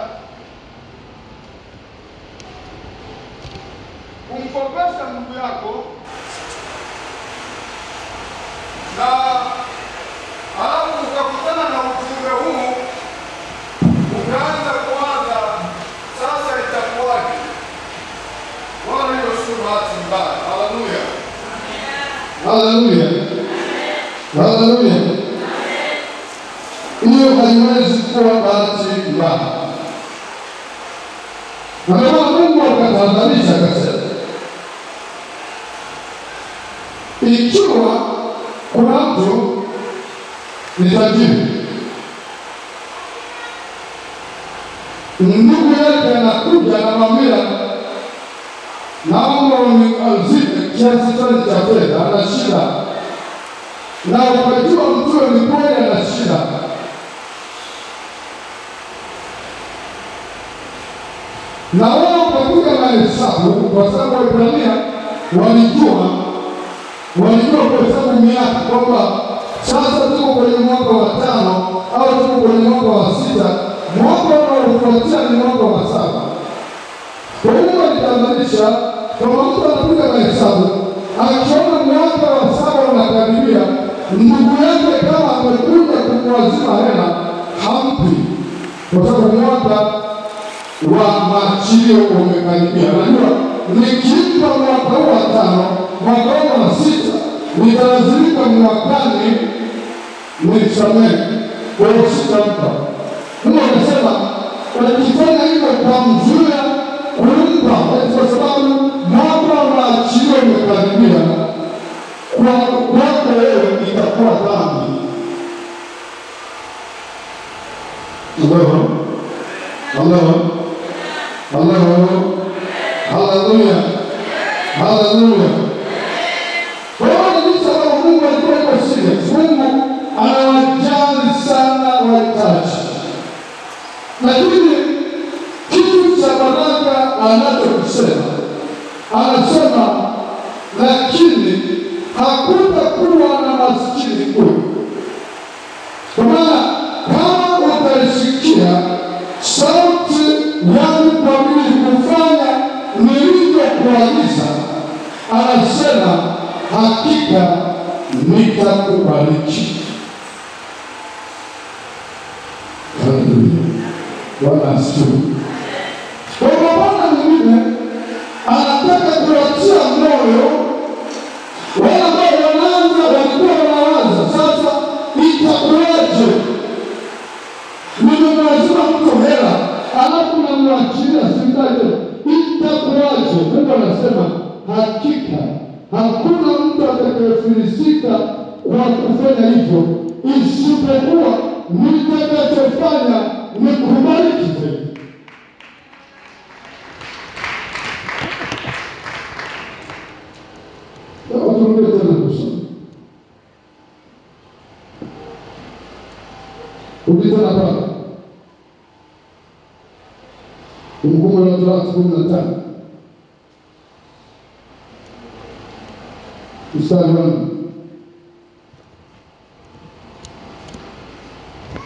kumkopesha ndugu yako, na halafu ukakutana na ujumbe huu ukaanza kuwaza sasa itakuwaje. Wala hiyo sio bahati mbaya. Haleluya. haleluya. Haleluya. Hiyo haiwezi kuwa bahati mbaya. Na kama Mungu akatahadharisha akasema, ikiwa kuna mtu ni tajiri, ndugu yake anakuja anamwambia naomba uniazime kiasi fulani cha fedha, ana shida, na ukajua mtu ni kweli ana shida, na wao wakakuja na hesabu, kwa sababu Waebrania walijua walijua kwa hesabu miaka kwamba sasa tuko kwenye mwaka wa tano au tuko kwenye mwaka wa sita, mwaka unaofuatia ni mwaka wa saba. Kwa hiyo walitahadharisha kama mtu anakuja na hesabu, akiona mwaka wa saba unakaribia, ndugu yake kama amekuja kumwazima hela hampi, kwa sababu mwaka wa machilio umekaribia. Najua nikimpa mwaka huu wa tano, mwaka huu wa sita, nitalazimika mwakani nisamehe, kwa hiyo sitampa. Mungu anasema ukifanya hivyo utamzuia kumpa, kwa sababu mwaka wa machilio umekaribia, kwa kwako wewe itakuwa dhambi. Allah Allah Allah, haleluya, haleluya. Kwa hiyo ni sababu Mungu alikuwa kwa serious. Mungu anawajali sana wahitaji, lakini kitu cha baraka anachosema, anasema lakini hakutakuwa na maskini kule. Kwa maana kama utaisikia sauti yangu kwa mimi kufanya nilivyokuagiza, anasema hakika nitakubariki. Haleluya. Bwana asifiwe. Kwa Bwana mwingine anataka kuwatia moyo wale ambao wanaanza walikuwa wanawaza sasa itakuwaje? Nimemwazima mtu hela alafu namwachilia sindaje, itakuwaje? Mungu anasema hakika hakuna mtu atakayefilisika kwa kufanya hivyo, isipokuwa nitakachofanya ni kubariki zaidi. Waturudie tena kusoma. Ukitana pale Kumbukumbu la Torati kumi na tano mstari wa nne.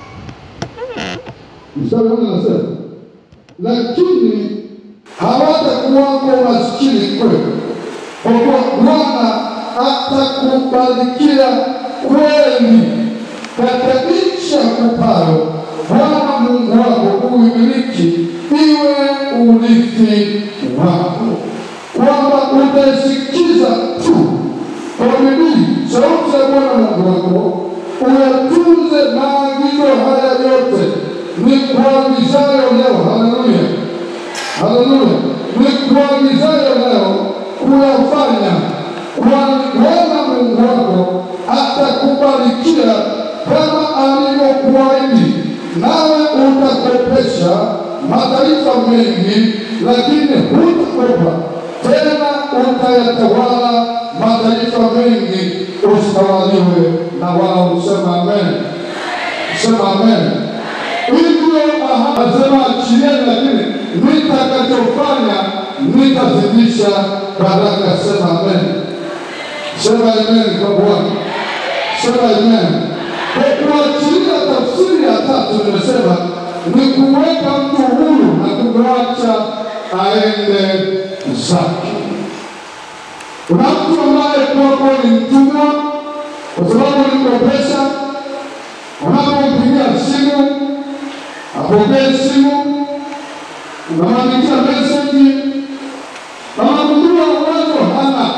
Mstari unasema, lakini hawatakuwako maskini kwenu, kwa kuwa Bwana atakubarikia kweli katika nchi yakupayo Bwana Mungu wako uimiliki iwe urithi wako, kwamba utasikiza tu kwa bidii sauti ya Bwana Mungu wako, uyatunze maagizo haya yote nikuagizayo leo. Haleluya, haleluya! Nikuagizayo leo kuyafanya, kwani Bwana Mungu wako atakubarikia kama alivyokuahidi, nawe utakopesha mataifa mengi, lakini hutakopa tena, utayatawala mataifa mengi, usitawaliwe na wao. Sema amen, sema amen. Hivyo anasema achilieni, lakini nitakachofanya nitazidisha baraka. Sema amen, sema amen kwa Bwana, sema amen. Kwa kuachilia, tafsiri ya tatu nimesema ni kuweka mtu huru na kumwacha aende zake. Kuna mtu ambaye kwako ni mtumwa kwa sababu ulikopesha, unapompigia simu apokee simu, unamwandikia meseji, na unagundua uwezo hana,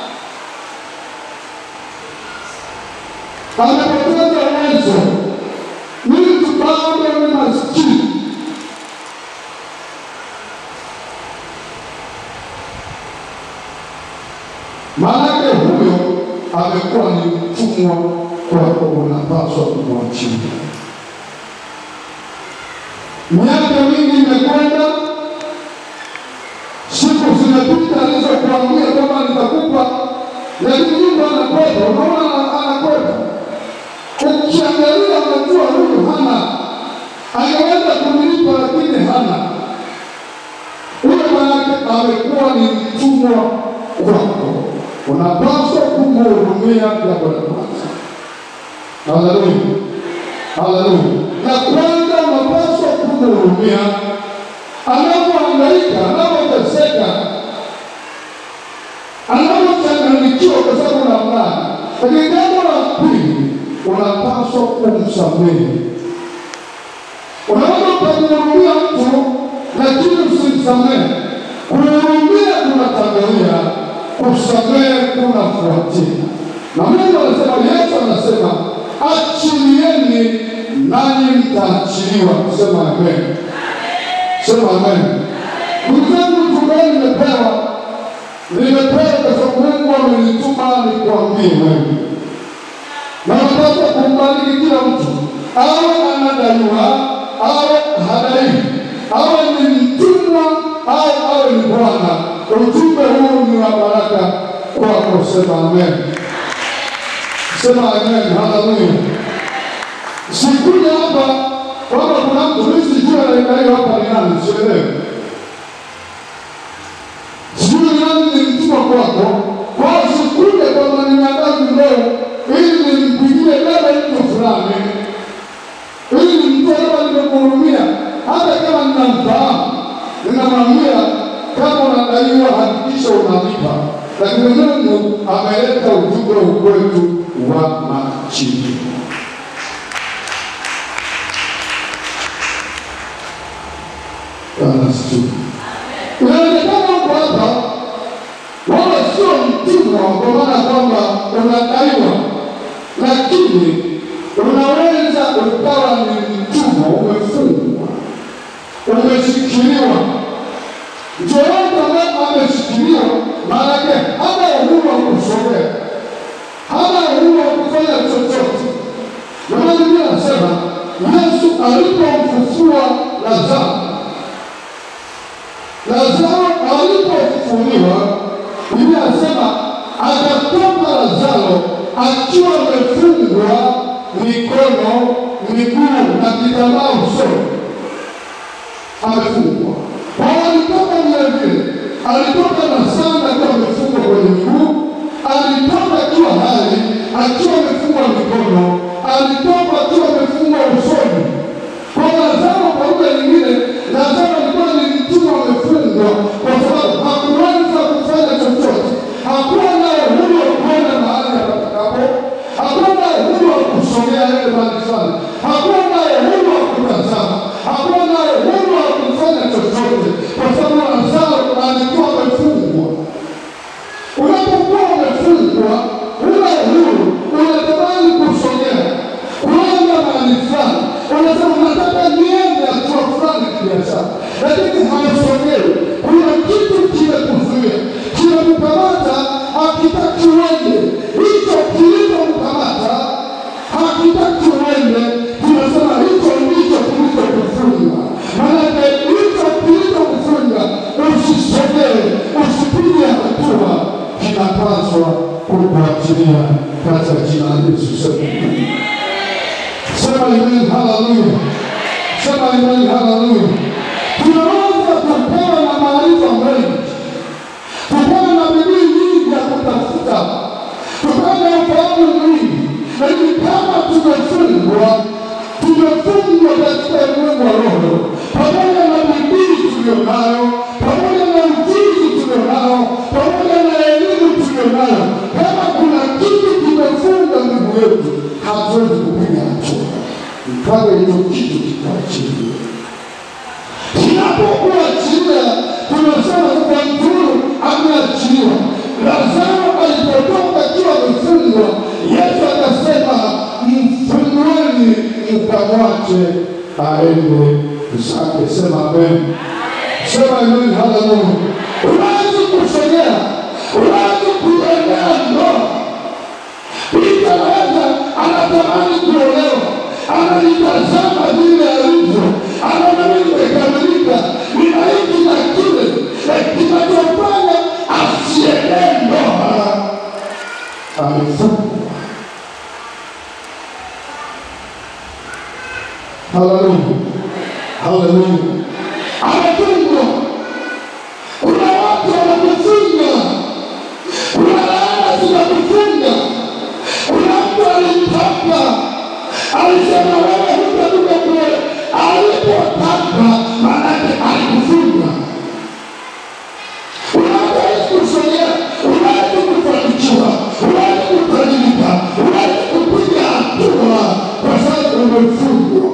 amepoteza uwezo, mimi bado ni maskini. Maanake huyo amekuwa ni mtumwa kwako, unapaswa kumwachia. Miaka mingi imekwenda, siku zinapita, alizokuambia kama nitakupa, lakini nyumba anakwenda, unaona anakwenda. Ukiangalia unajua huyu hana, angeweza kumlipa lakini hana. Huyo maanake amekuwa ni mtumwa kwako, unapaswa kumhudumia. Jambo la kwanza, haleluya, haleluya. Na kwanza unapaswa kumhudumia anapohangaika, anapoteseka, anapochanganyikiwa kwa sababu na mlani. Lakini jambo la pili, unapaswa kumsamehe. Unaweza kumhudumia mtu lakini usimsamehe. Kuhudumia kunatangulia, kusamehe kunafuatia. Na Mungu anasema, Yesu anasema, achilieni nanyi mtaachiliwa. Sema amen, sema amen. Ndugu zangu, mchungaji nimepewa, nimepewa kwa sababu Mungu amenituma nikuambie wewe. Na unapaswa kumbariki kila mtu, awe anadaiwa, awe hadai, awe ni mtumwa, au awe ni bwana. Ujumbe huu ni wa baraka kwako. Sema amen, sema amen, haleluya. Sikuja hapa kwamba kuna mtu mimi sijui anaendaiwa hapa ni nani, sielewe. Sijui nani ni mtumwa kwako, kwa sikuja kwamba nimeandaa leo ili nimpigie dada mtu fulani, ili mtu hapa nimekuhurumia, hata kama ninamfahamu, ninamwambia kama unadaiwa hakikisha unalipa. Lakini Mungu ameleta ujumbe kwetu wa machizi. Bwana asifiwe. Inaonekana uko hapa wala sio mtumwa, kwa maana kwamba unadaiwa, lakini unaweza ukawa ni mtumwa, umefungwa, umeshikiliwa. Mtu ambaye ameshikiliwa, maanake hana uhuru wa kusogea, hana uhuru wa kufanya chochote. Na Biblia inasema Yesu alipomfufua Lazaro, Lazaro alipofufuliwa, Biblia inasema akatoka Lazaro akiwa amefungwa mikono, miguu na kitambaa usoni, amefungwa. Alitoka vile vile, alitoka na sanda akiwa amefungwa kwenye miguu, alitoka akiwa hai, akiwa amefungwa mikono, alitoka akiwa amefungwa usoni. Kwa Lazaro anataka niende hatua fulani kibiashara, lakini hawasogei. Kuna kitu kimekuzuia, kimekukamata, hakitaki uende. Hicho kilichomkamata hakitaki uende, tunasema hicho ndicho kilichokufunga. Maana hicho kilichokufunga usisogee, usipige hatua, kinapaswa kukuachilia katika jina la Yesu. Sema amen, haleluya. Sema amen, haleluya. Tunaweza kupewa na maarifa mengi, tupewa na bidii nyingi ya kutafuta, tupewa na ufahamu mwingi, lakini kama tumefungwa, tumefungwa katika ulimwengu wa roho, pamoja na bidii tulionayo, pamoja na ujuzi tulionao, pamoja na elimu tulionayo, kama kuna kitu kimefunga ndugu yetu, hatuwezi kupiga hatua mpaka hiyo kitu kitaachiliwa. Kinapokuachilia, tunasema kwa mtu ameachiliwa. Lazaro alipotoka akiwa amefungwa, Yesu akasema mfungueni mkamwache aende zake. Sema amen. Sema amen, haleluya. Unaweza kusogea, unaweza kuendea ndoa. Pita weza anatamani kuolewa, analitazama vile alivyo, anaona mimi nimekamilika, nina hiki na kile, lakini kinachofanya asiende ndoa, amefungwa. Haleluya, haleluya. Amefungwa. Kuna watu wanakufunga, kuna laana zinakufunga. Kuna mtu alitaka, alisema wewe hutaduka kule, alipotaka manake alikufunga. Unaweza kusogea, unaweza kufanikiwa, unaweza kutajirika, unaweza kupiga hatua kwa sababu umefungwa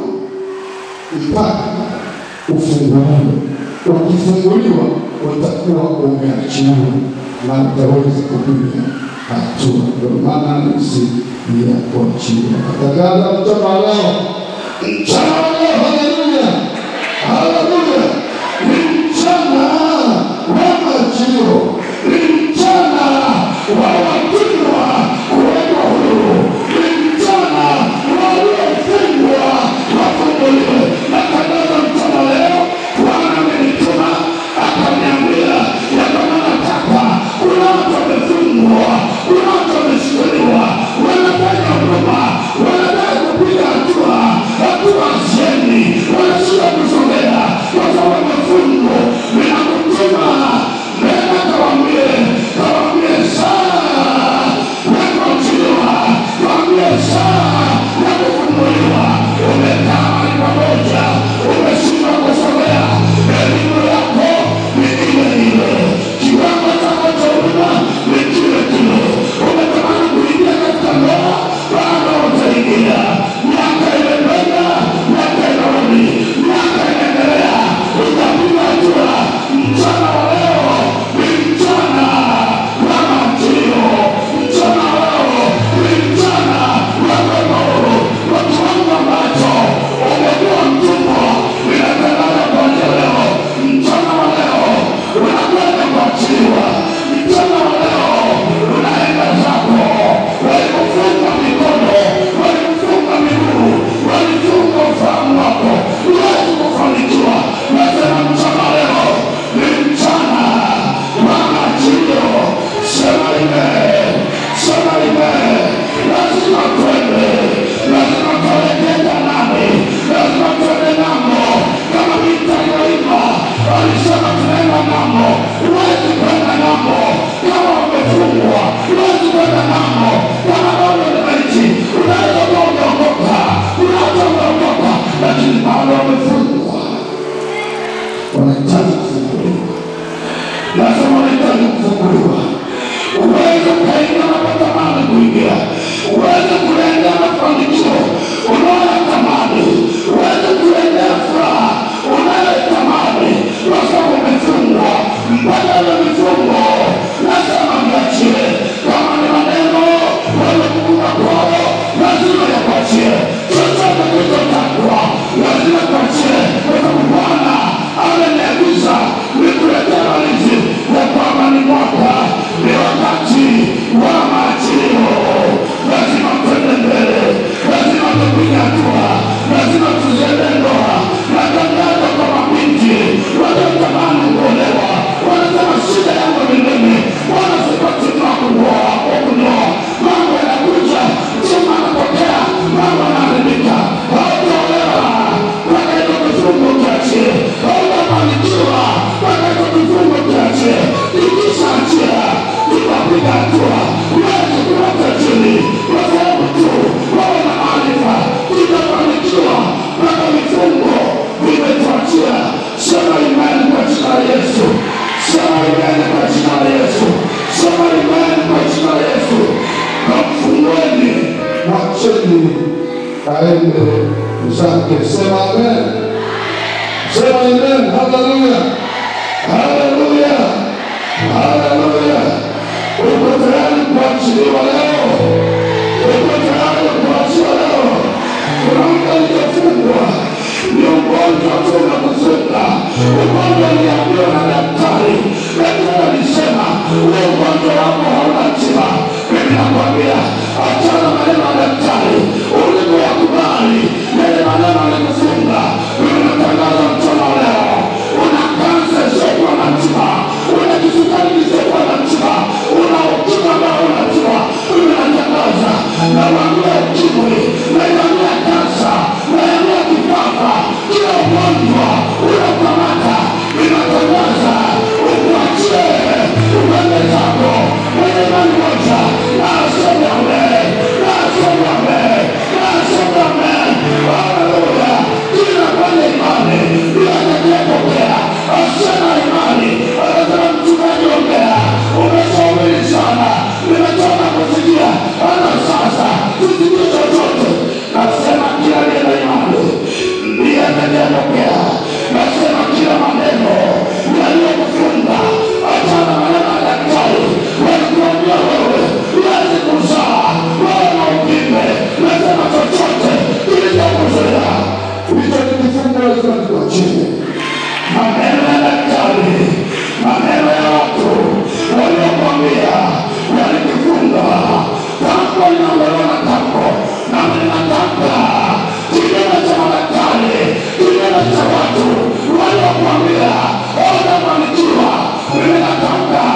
mpaka ufunguliwe. Ukifunguliwa utakuwa umeachiliwa na utaweza kupiga hatua. Ndio maana nisi ni ya kuachiliwa. Atakaza mchana leo, mchana leo, haleluya, haleluya. Ni mchana wa maachilio, ni mchana wa wakiwa kuwekwa huru, ni mchana wa waliofungwa wafunguliwe. Natangaza mchana leo, Bwana amenituma akaniambia ya kama nataka kuna watu wamefungwa, kuna watu wameshikiliwa, wanafanya huduma, wanataka kupiga hatua, hatua zeni, wanashika kusogea kwa sababu wamefungwa. Ninakutuma nenda kawambie, kawambie saa ya kuachiliwa, kawambie saa ya kufunguliwa. Umekaa mahali pamoja, umeshindwa kusogea, elimu yako ni ile ile, kiwango chako cha huduma ni kile kile. Umetamani kuingia katika ndoa, bado utaingia. Miaka imekwenda, miaka inarudi, miaka inaendelea, utapiga hatua. Mchana wa leo ni mchana wa maachilio, mchana wa leo ni mchana wa kwenda huru. Watu wangu ambacho umekuwa mtumwa, ninatangaza kuanzia leo, mchana wa leo unakwenda kuachiliwa. Mchana wa leo unaenda zako. Walikufunga mikono, walikufunga miguu, walifunga ufahamu wako, huwezi kufanikiwa. Nasema mchana leo ni mchana wa maachilio. Sema amen, sema amen. Lazima twende, lazima tuelekea nani, lazima twende namo. Kama vita iliyoiva, walisema tunaenda namo. Huwezi kwenda namo kama umefungwa, huwezi kwenda namo kama bado ni maiti. Unaweza kuwa umeokoka, unaweza umeokoka, lakini bado umefungwa. Wanahitaji kufunguliwa, lazima wanahitaji kufunguliwa. Uweze ukaingia unapotamani kuingia, uweze kuendea mafanikio unayotamani, uweze kuendea furaha unayotamani, kwa sababu umefungwa. Mpaka ile mifungo lazima niachie. Kama ni maneno waliokufunga kwao, lazima yakuachie. Chochote kilichotakwa lazima aende zake. Sema amen. Sema amen. Haleluya. Haleluya. Haleluya. Uko tayari kuachiliwa leo? Uko tayari kuachiliwa leo? Kuna mtu aliyefungwa ni ugonjwa tu unakuzuka. Ugonjwa uliambiwa na daktari, daktari alisema ule ugonjwa wako hauna tiba. Mimi nakwambia achana maneno ya daktari, ulipoyakubali yale maneno alikufunga. Mimi natangaza mchana leo, una kansa isiyokuwa na tiba, una kisukari kisichokuwa na tiba, una ukimwi ambao una tiba. Mimi natangaza na uambia ukimwi, na uambia kansa, na uambia kifafa, kila ugonjwa unakamata. Ninatangaza ukuachie uende zako mwenye imani moja. Nasema amen, nasema amen, nasema amen. Haleluya. Kila mwenye imani atakayepokea asema imani. Anasema mchungaji ongea, umeshauri sana, nimetoka kusikia. Ana sasa tusikie chochote. Nasema kila neno imani ndiye atakayepokea. Nasema kila maneno yaliyokufunga, achana maneno ya daktari walikuambia wewe uweze kuzaa, wewe na upime. Nasema chochote kilichokuzuia hicho kifungo lazima kikuachie. Maneno ya daktari, maneno ya watu waliokuambia walikufunga, tamko linaloona tamko na mnatamka kinyume cha madaktari, kinyume cha watu waliokuambia utafanikiwa. Mimi natamka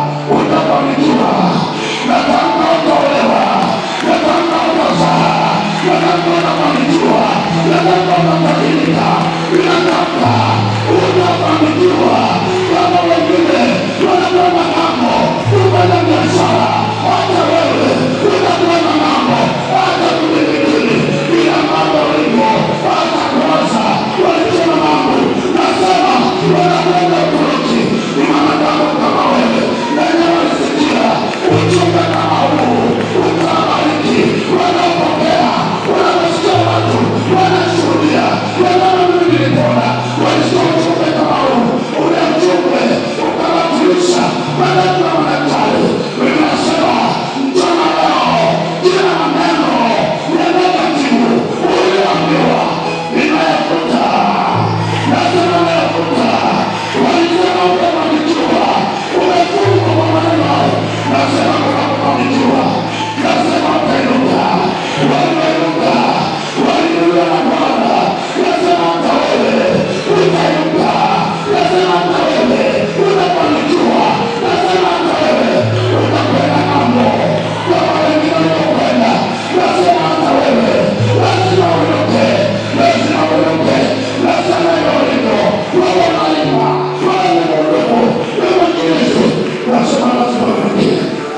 utafanikiwa, natamka utaolewa, natamka utazaa, natamka utafanikiwa, natamka utabadilika, natamka utafanikiwa. Kama wengine wanakwenda mambo kupata biashara, hata wewe utakwenda mambo, hata kulikili bila mambo ulipo, hata kuwaza walisema mambo. Nasema wanakwenda Uturuki ni wanadamu kama wewe, na inawasikia ujumbe kama huu utabariki. Wanapokea, wanasikia watu wanashuhudia, wanana mimi nilipona, walisikia ujumbe kama huu, ule ujumbe ukabatilisha maneno ya madaktari. Mimi nasema mchana leo kila maneno ya negativu uliambiwa ninayafuta. Nasema nayafuta. Walisema utafanikiwa, umefungwa kwa maneno. Nasema utafanikiwa, nasema utainuka, waliinuka, waliinuka na Bwana. Nasema hata wewe utainuka, nasema hata wewe utafanikiwa, nasema hata wewe utakwenda ng'ambo kama wengine waliokwenda. Nasema hata wewe lazima uinuke, lazima uinuke. Nasema hilo hilo wewe unalima, wewe ni mdogo, wewe ni Yesu. Nasema lazima uinuke,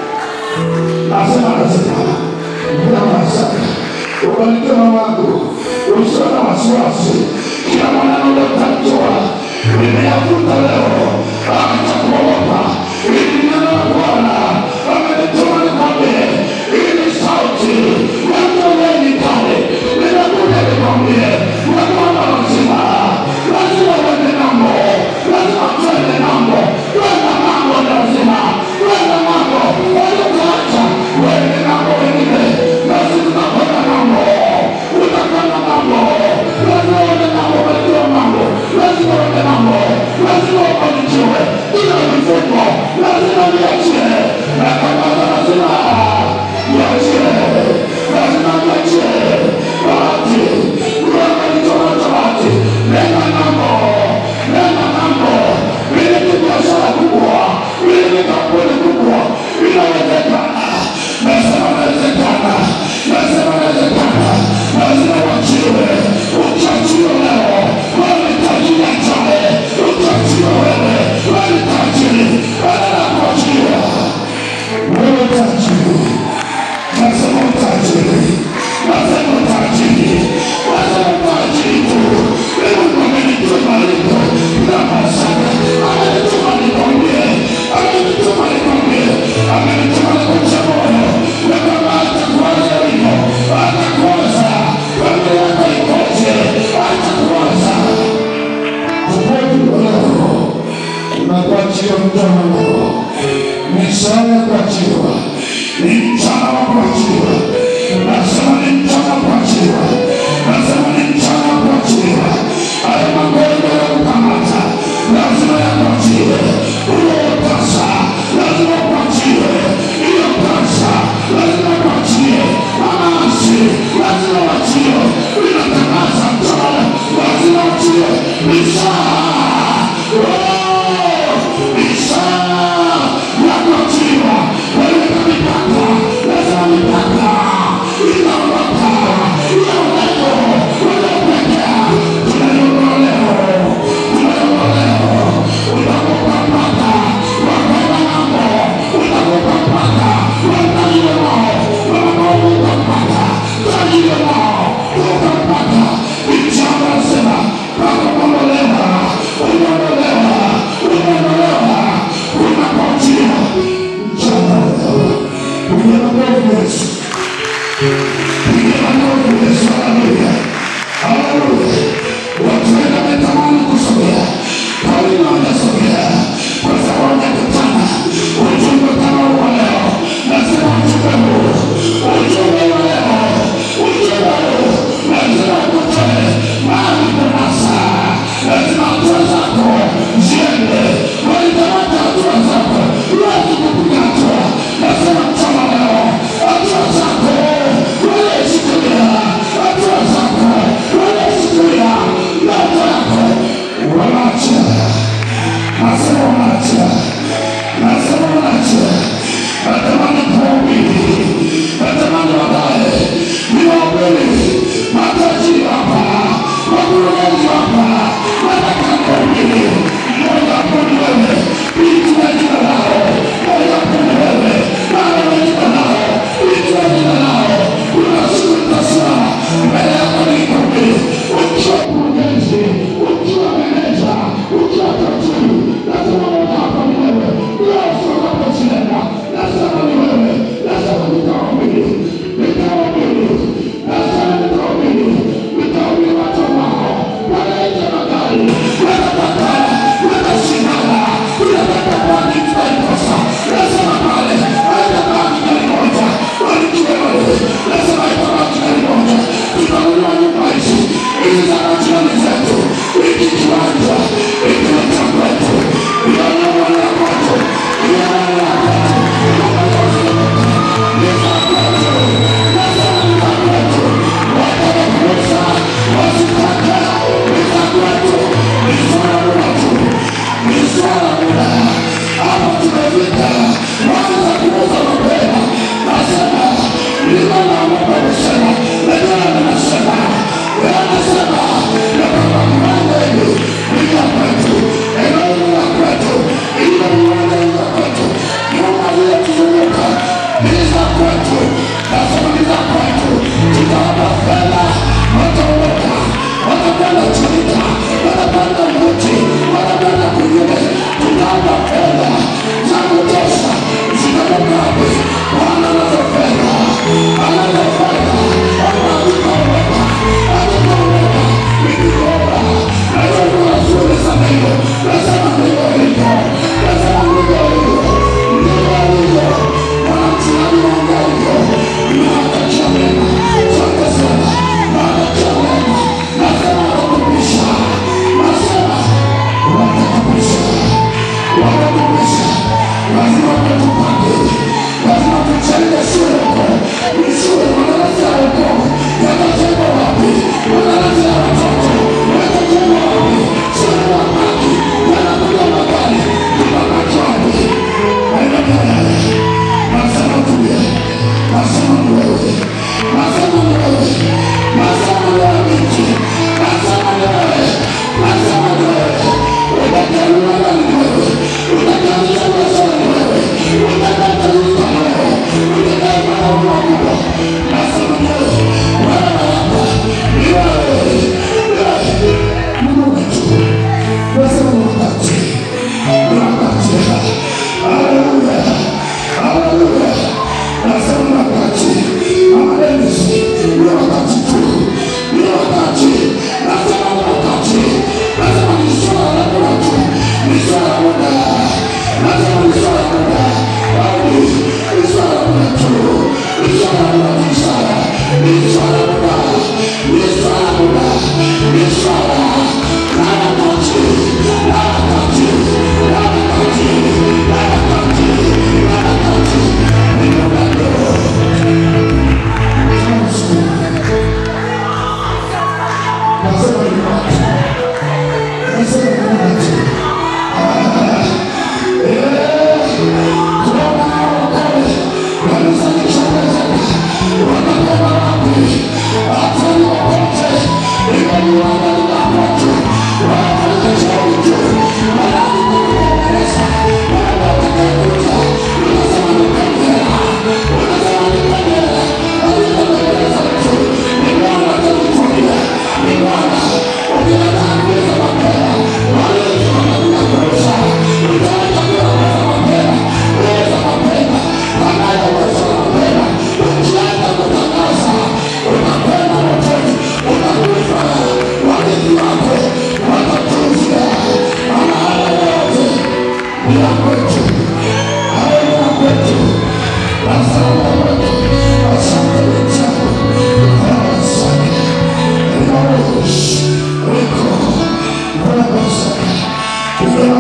nasema lazima bila mashaka ubarikiwe wangu, usiwe na wasiwasi. Kila maneno uliyotamkiwa nimeyafuta leo. Acha kuogopa, hili neno la Bwana amenituma nikwambie. Hii ni sauti ya mtoweni pale, ninakuja nikwambie ya kwamba lazima, lazima uende ng'ambo, lazima tuende ng'ambo, kwenda ng'ambo lazima, kwenda ng'ambo. Walikuacha uende ng'ambo wengine, nasi tunakwenda ng'ambo. Utakwenda ng'ambo, lazima uende ng'ambo, barikiwa ng'ambo, lazima uende ng'ambo, lazima ufanikiwe. Kila mifuko lazima kuachiliwa mchana leo. Ni saa ya kuachiliwa. Ni mchana wa kuachiliwa. Nasema ni mchana wa kuachiliwa. Nasema ni mchana wa kuachiliwa. Haya magonjwa ya kukamata lazima yakuachiliwe. Huyo kansa lazima kuachiliwe. Hiyo kansa lazima kuachiliwe. Amasi lazima kuachiliwe. Inatangaza mchana lazima kuachiliwe. Bisa Bisa ya kuachiliwa. Walika mipaka lazima mipaka inaondoka. Inaondoka. Wanaopekea tunaiondoa leo. Tunaiondoa leo. Unapopapata wapenda mambo. Unapopapata wapenda wao. Unapopapata tajiri wao. Unapopata ichama nasema paka kuondolewa. Unaondolewa. Unaondolewa. Unapoachia mchana leo. Unaondolewa Yesu. Unaondolewa Yesu. Haleluya. Haleluya. Watu wengi wametamani kusogea. Bali hawajasogea. Kwa sababu hawajakutana. Ujumbe kama huu leo. Nasema ujumbe huu. Ujumbe wa leo. Ujumbe huu. Lazima ukutane. Mahali kunasa. Lazima hatua zako ziende. Walitamata hatua zako. Huwezi kupiga hatua. Nasema mchana leo. Hatua zako. Walishikilia. Hatua zako. Walishikilia. Hatua yako. Wanaachia. Nasema wanaachia. Nasema wanaachia. Natamani kuhubiri. Natamani wadae. Ni wahubiri. Matajiri hapa. Wakurugenzi hapa. Nataka kuhubiri. Moja hapo ni wewe. Bitu ya jina lao. Moja hapo ni wewe. Mara ya jina lao. Bitu ya jina lao. Unasiku nitasema. Mbele yako ni kuhubiri. Ukiwa kurugenzi. Ukiwa meneja. Ukiwa tajiri. Nasema moja hapo ni wewe. Leo soka kwa chilena. Nasema ni wewe. Nasema nitahubiri. Nitahubiri. Nasema nitahubiri. Nitahubiri watu wao. Wanaita magari. Wanataka. Wanashindana. Wanataka bani tutaikosa. Nasema pale. Aita bani gari moja. Walikiwe wewe. Nasema aita bani gari moja. Tunaunua nyumba hizi. Hizi za majirani zetu. Hiki kiwanja. Hiki ni cha kwetu. Yana wana kwetu. Yana wana kwetu. Ni za kwetu. Nasema ni za kwetu. Wataka kuuza. Wasitaka. Ni za kwetu. Ni swala kwetu. Ni swala muda. Hapa tumefika. Waanza kuuza mapema. Nasema. Nilikuwa na mwamba kusema. Najua ninasema. Wanasema. Napaka mwanda hivi. Ni za kwetu. Eno ni za kwetu. Ilo ni mwanda ni za kwetu. Nyuma zile tuzunguka. Ni za kwetu. Nasema ni za kwetu. Tutawapa fedha. Wataondoka. Watapenda chulita. Watapenda mbuti. Watapenda kunyume. Tutawapa fedha. Za kutosha. Zitatokabe. Wana nazo fedha. Wana nazo fedha. Wana zitaondoka. Hazitaondoka. Nikikuomba. Naweza kuwa shule za Mungu. Nasema ndivyo hivyo. Nasema ndivyo hivyo. Ndivyo hivyo. Wanamchunaji wanga hivyo. Nawatakia mema. Asante sana. Nawatakia mema. Nasema watakupisha. Nasema watakupisha. Watakupisha. Lazima watupande. Lazima tuchange shule yako. Ni shule madarasa yako. Yatajengwa wapi? Madarasa ya watoto. Yatajengwa wapi? Shule ya maji. Yanakuja magari. Tunapata wapi? Hainakaya. Nasema tuye. Nasema ni wewe. Nasema ni wewe. Nasema ni wewe binti. Nasema ni wewe. Nasema ni wewe. Unajaliwa ni wewe. Unajaliwa ni wewe.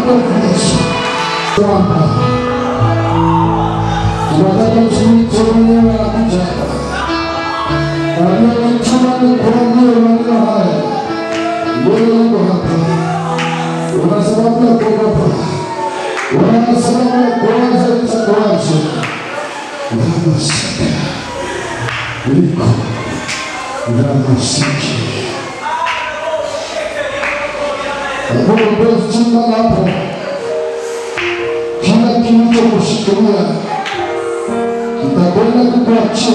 Yesu. Bwana. Tunataka mshiriki mwenyewe anakuja. Aliyemtuma ni kuambia maneno haya. Wewe uko hapa. Una sababu ya kuogopa. Una sababu ya kuanza itakuaje. Unamusika. Liko. Unamusiki. Mungu ndio chuma hapo. Kila kilicho kushikilia kitakwenda kukuachia.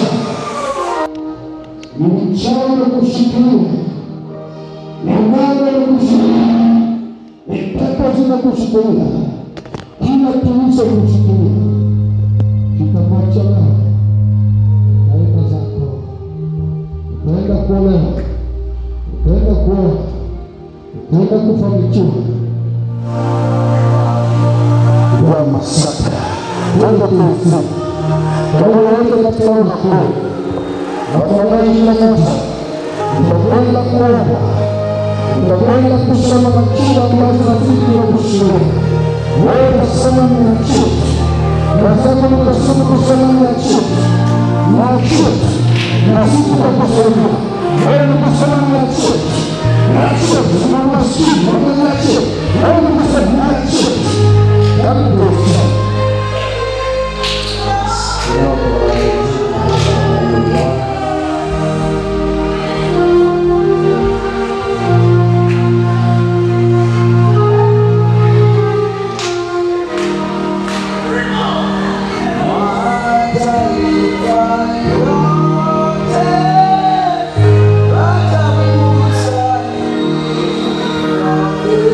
Ni mchawi wa kushikilia. Ni mwana wa kushikilia. Ni pepo zinakushikilia. Kila kilicho kushikilia kitakuachia leo. Naenda zako. Utaenda kuolewa. Utaenda kuoa. Utaenda kufanikiwa. Kwa masaka. Utaenda kuolewa. Kama unaenda katika unakuu. Wataona jina moja. Utakwenda kuomba. Utakwenda kusema na kila ambazo rafiki na kushikilia. Wewe utasema niachie. Nasema utasema kusema niachie. Niachie. Na sitakusaidia. Wewe utasema niachie. Niachie. Sema maskini. Wewe niachie. Wewe utasema niachie. Kama ndio. Thank you.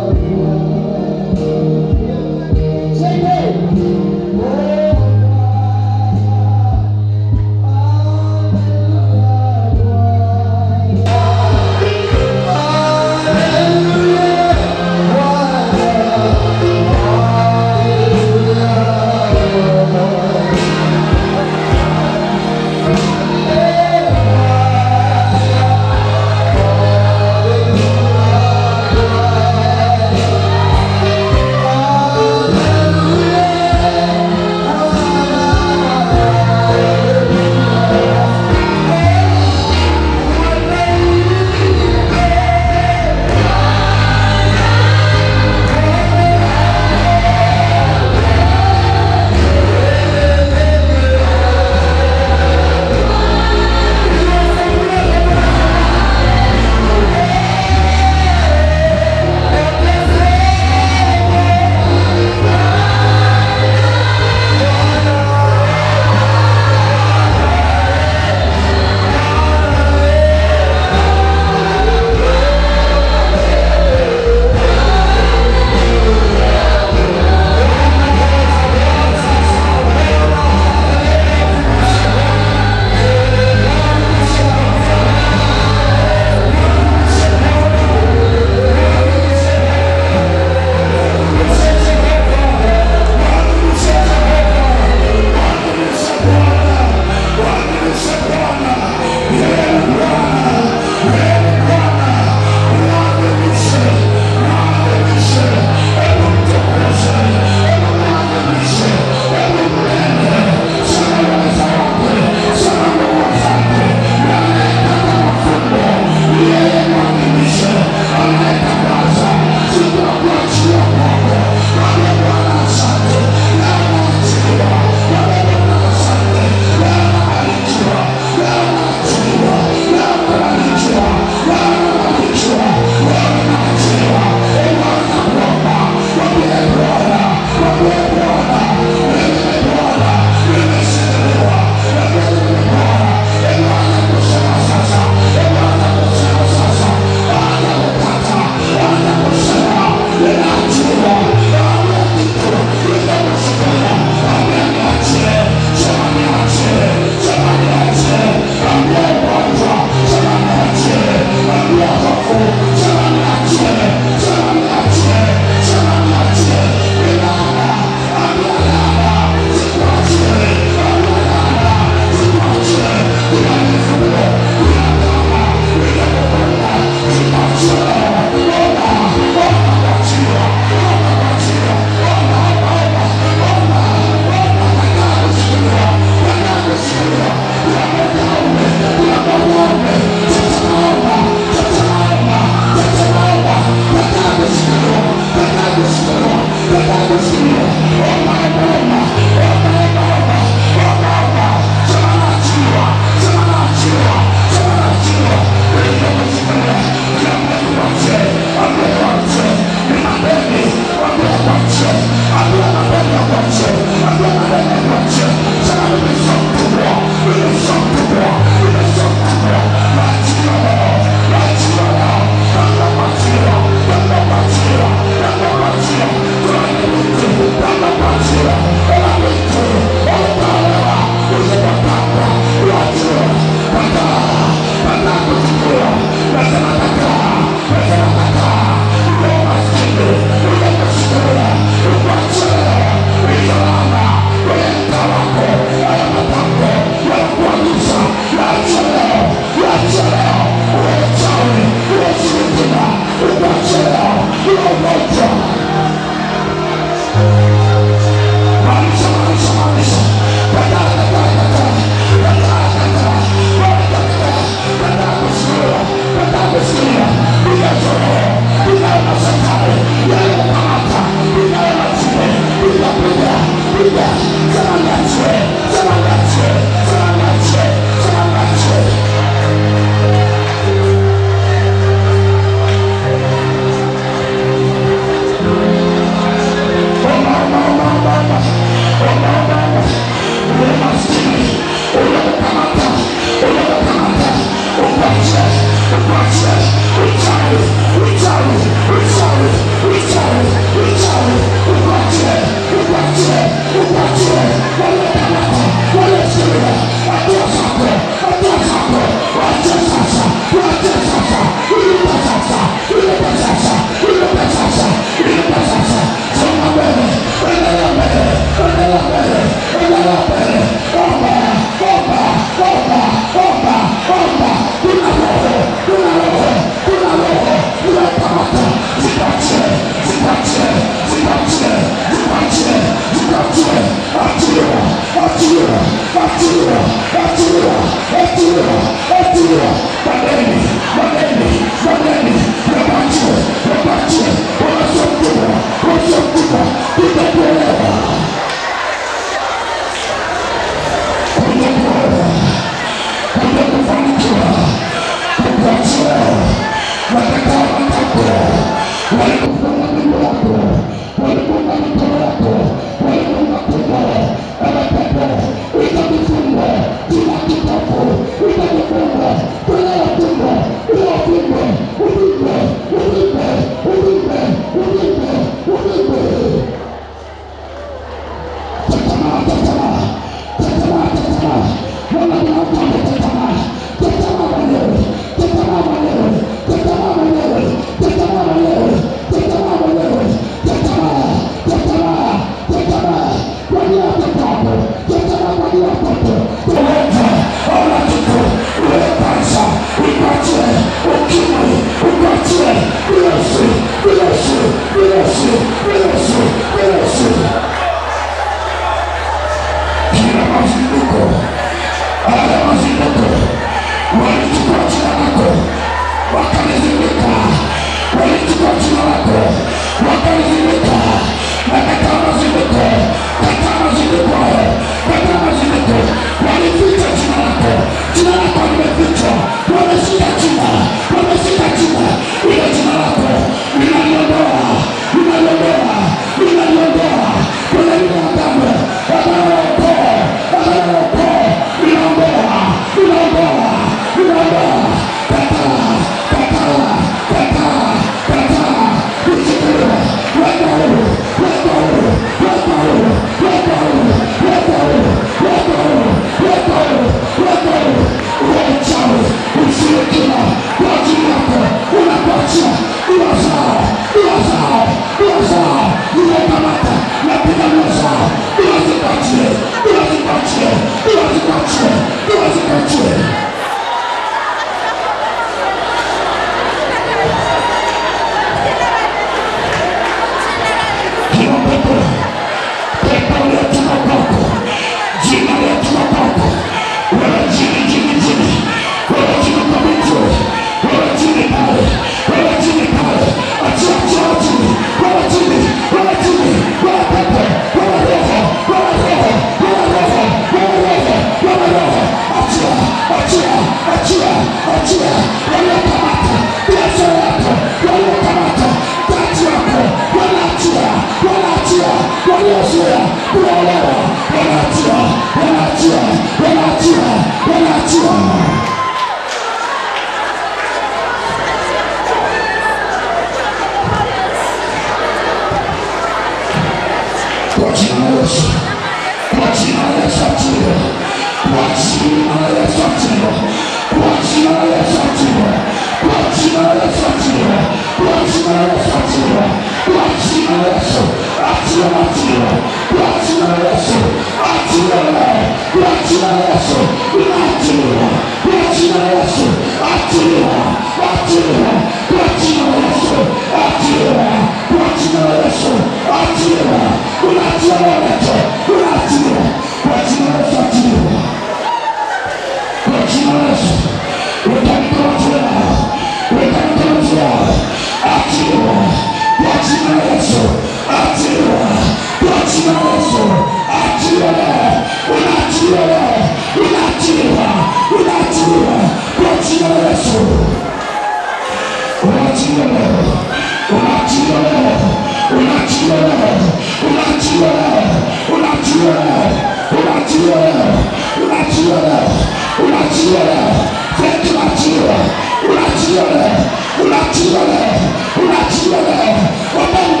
Unachia, unachia, unachia, unachia, unachia,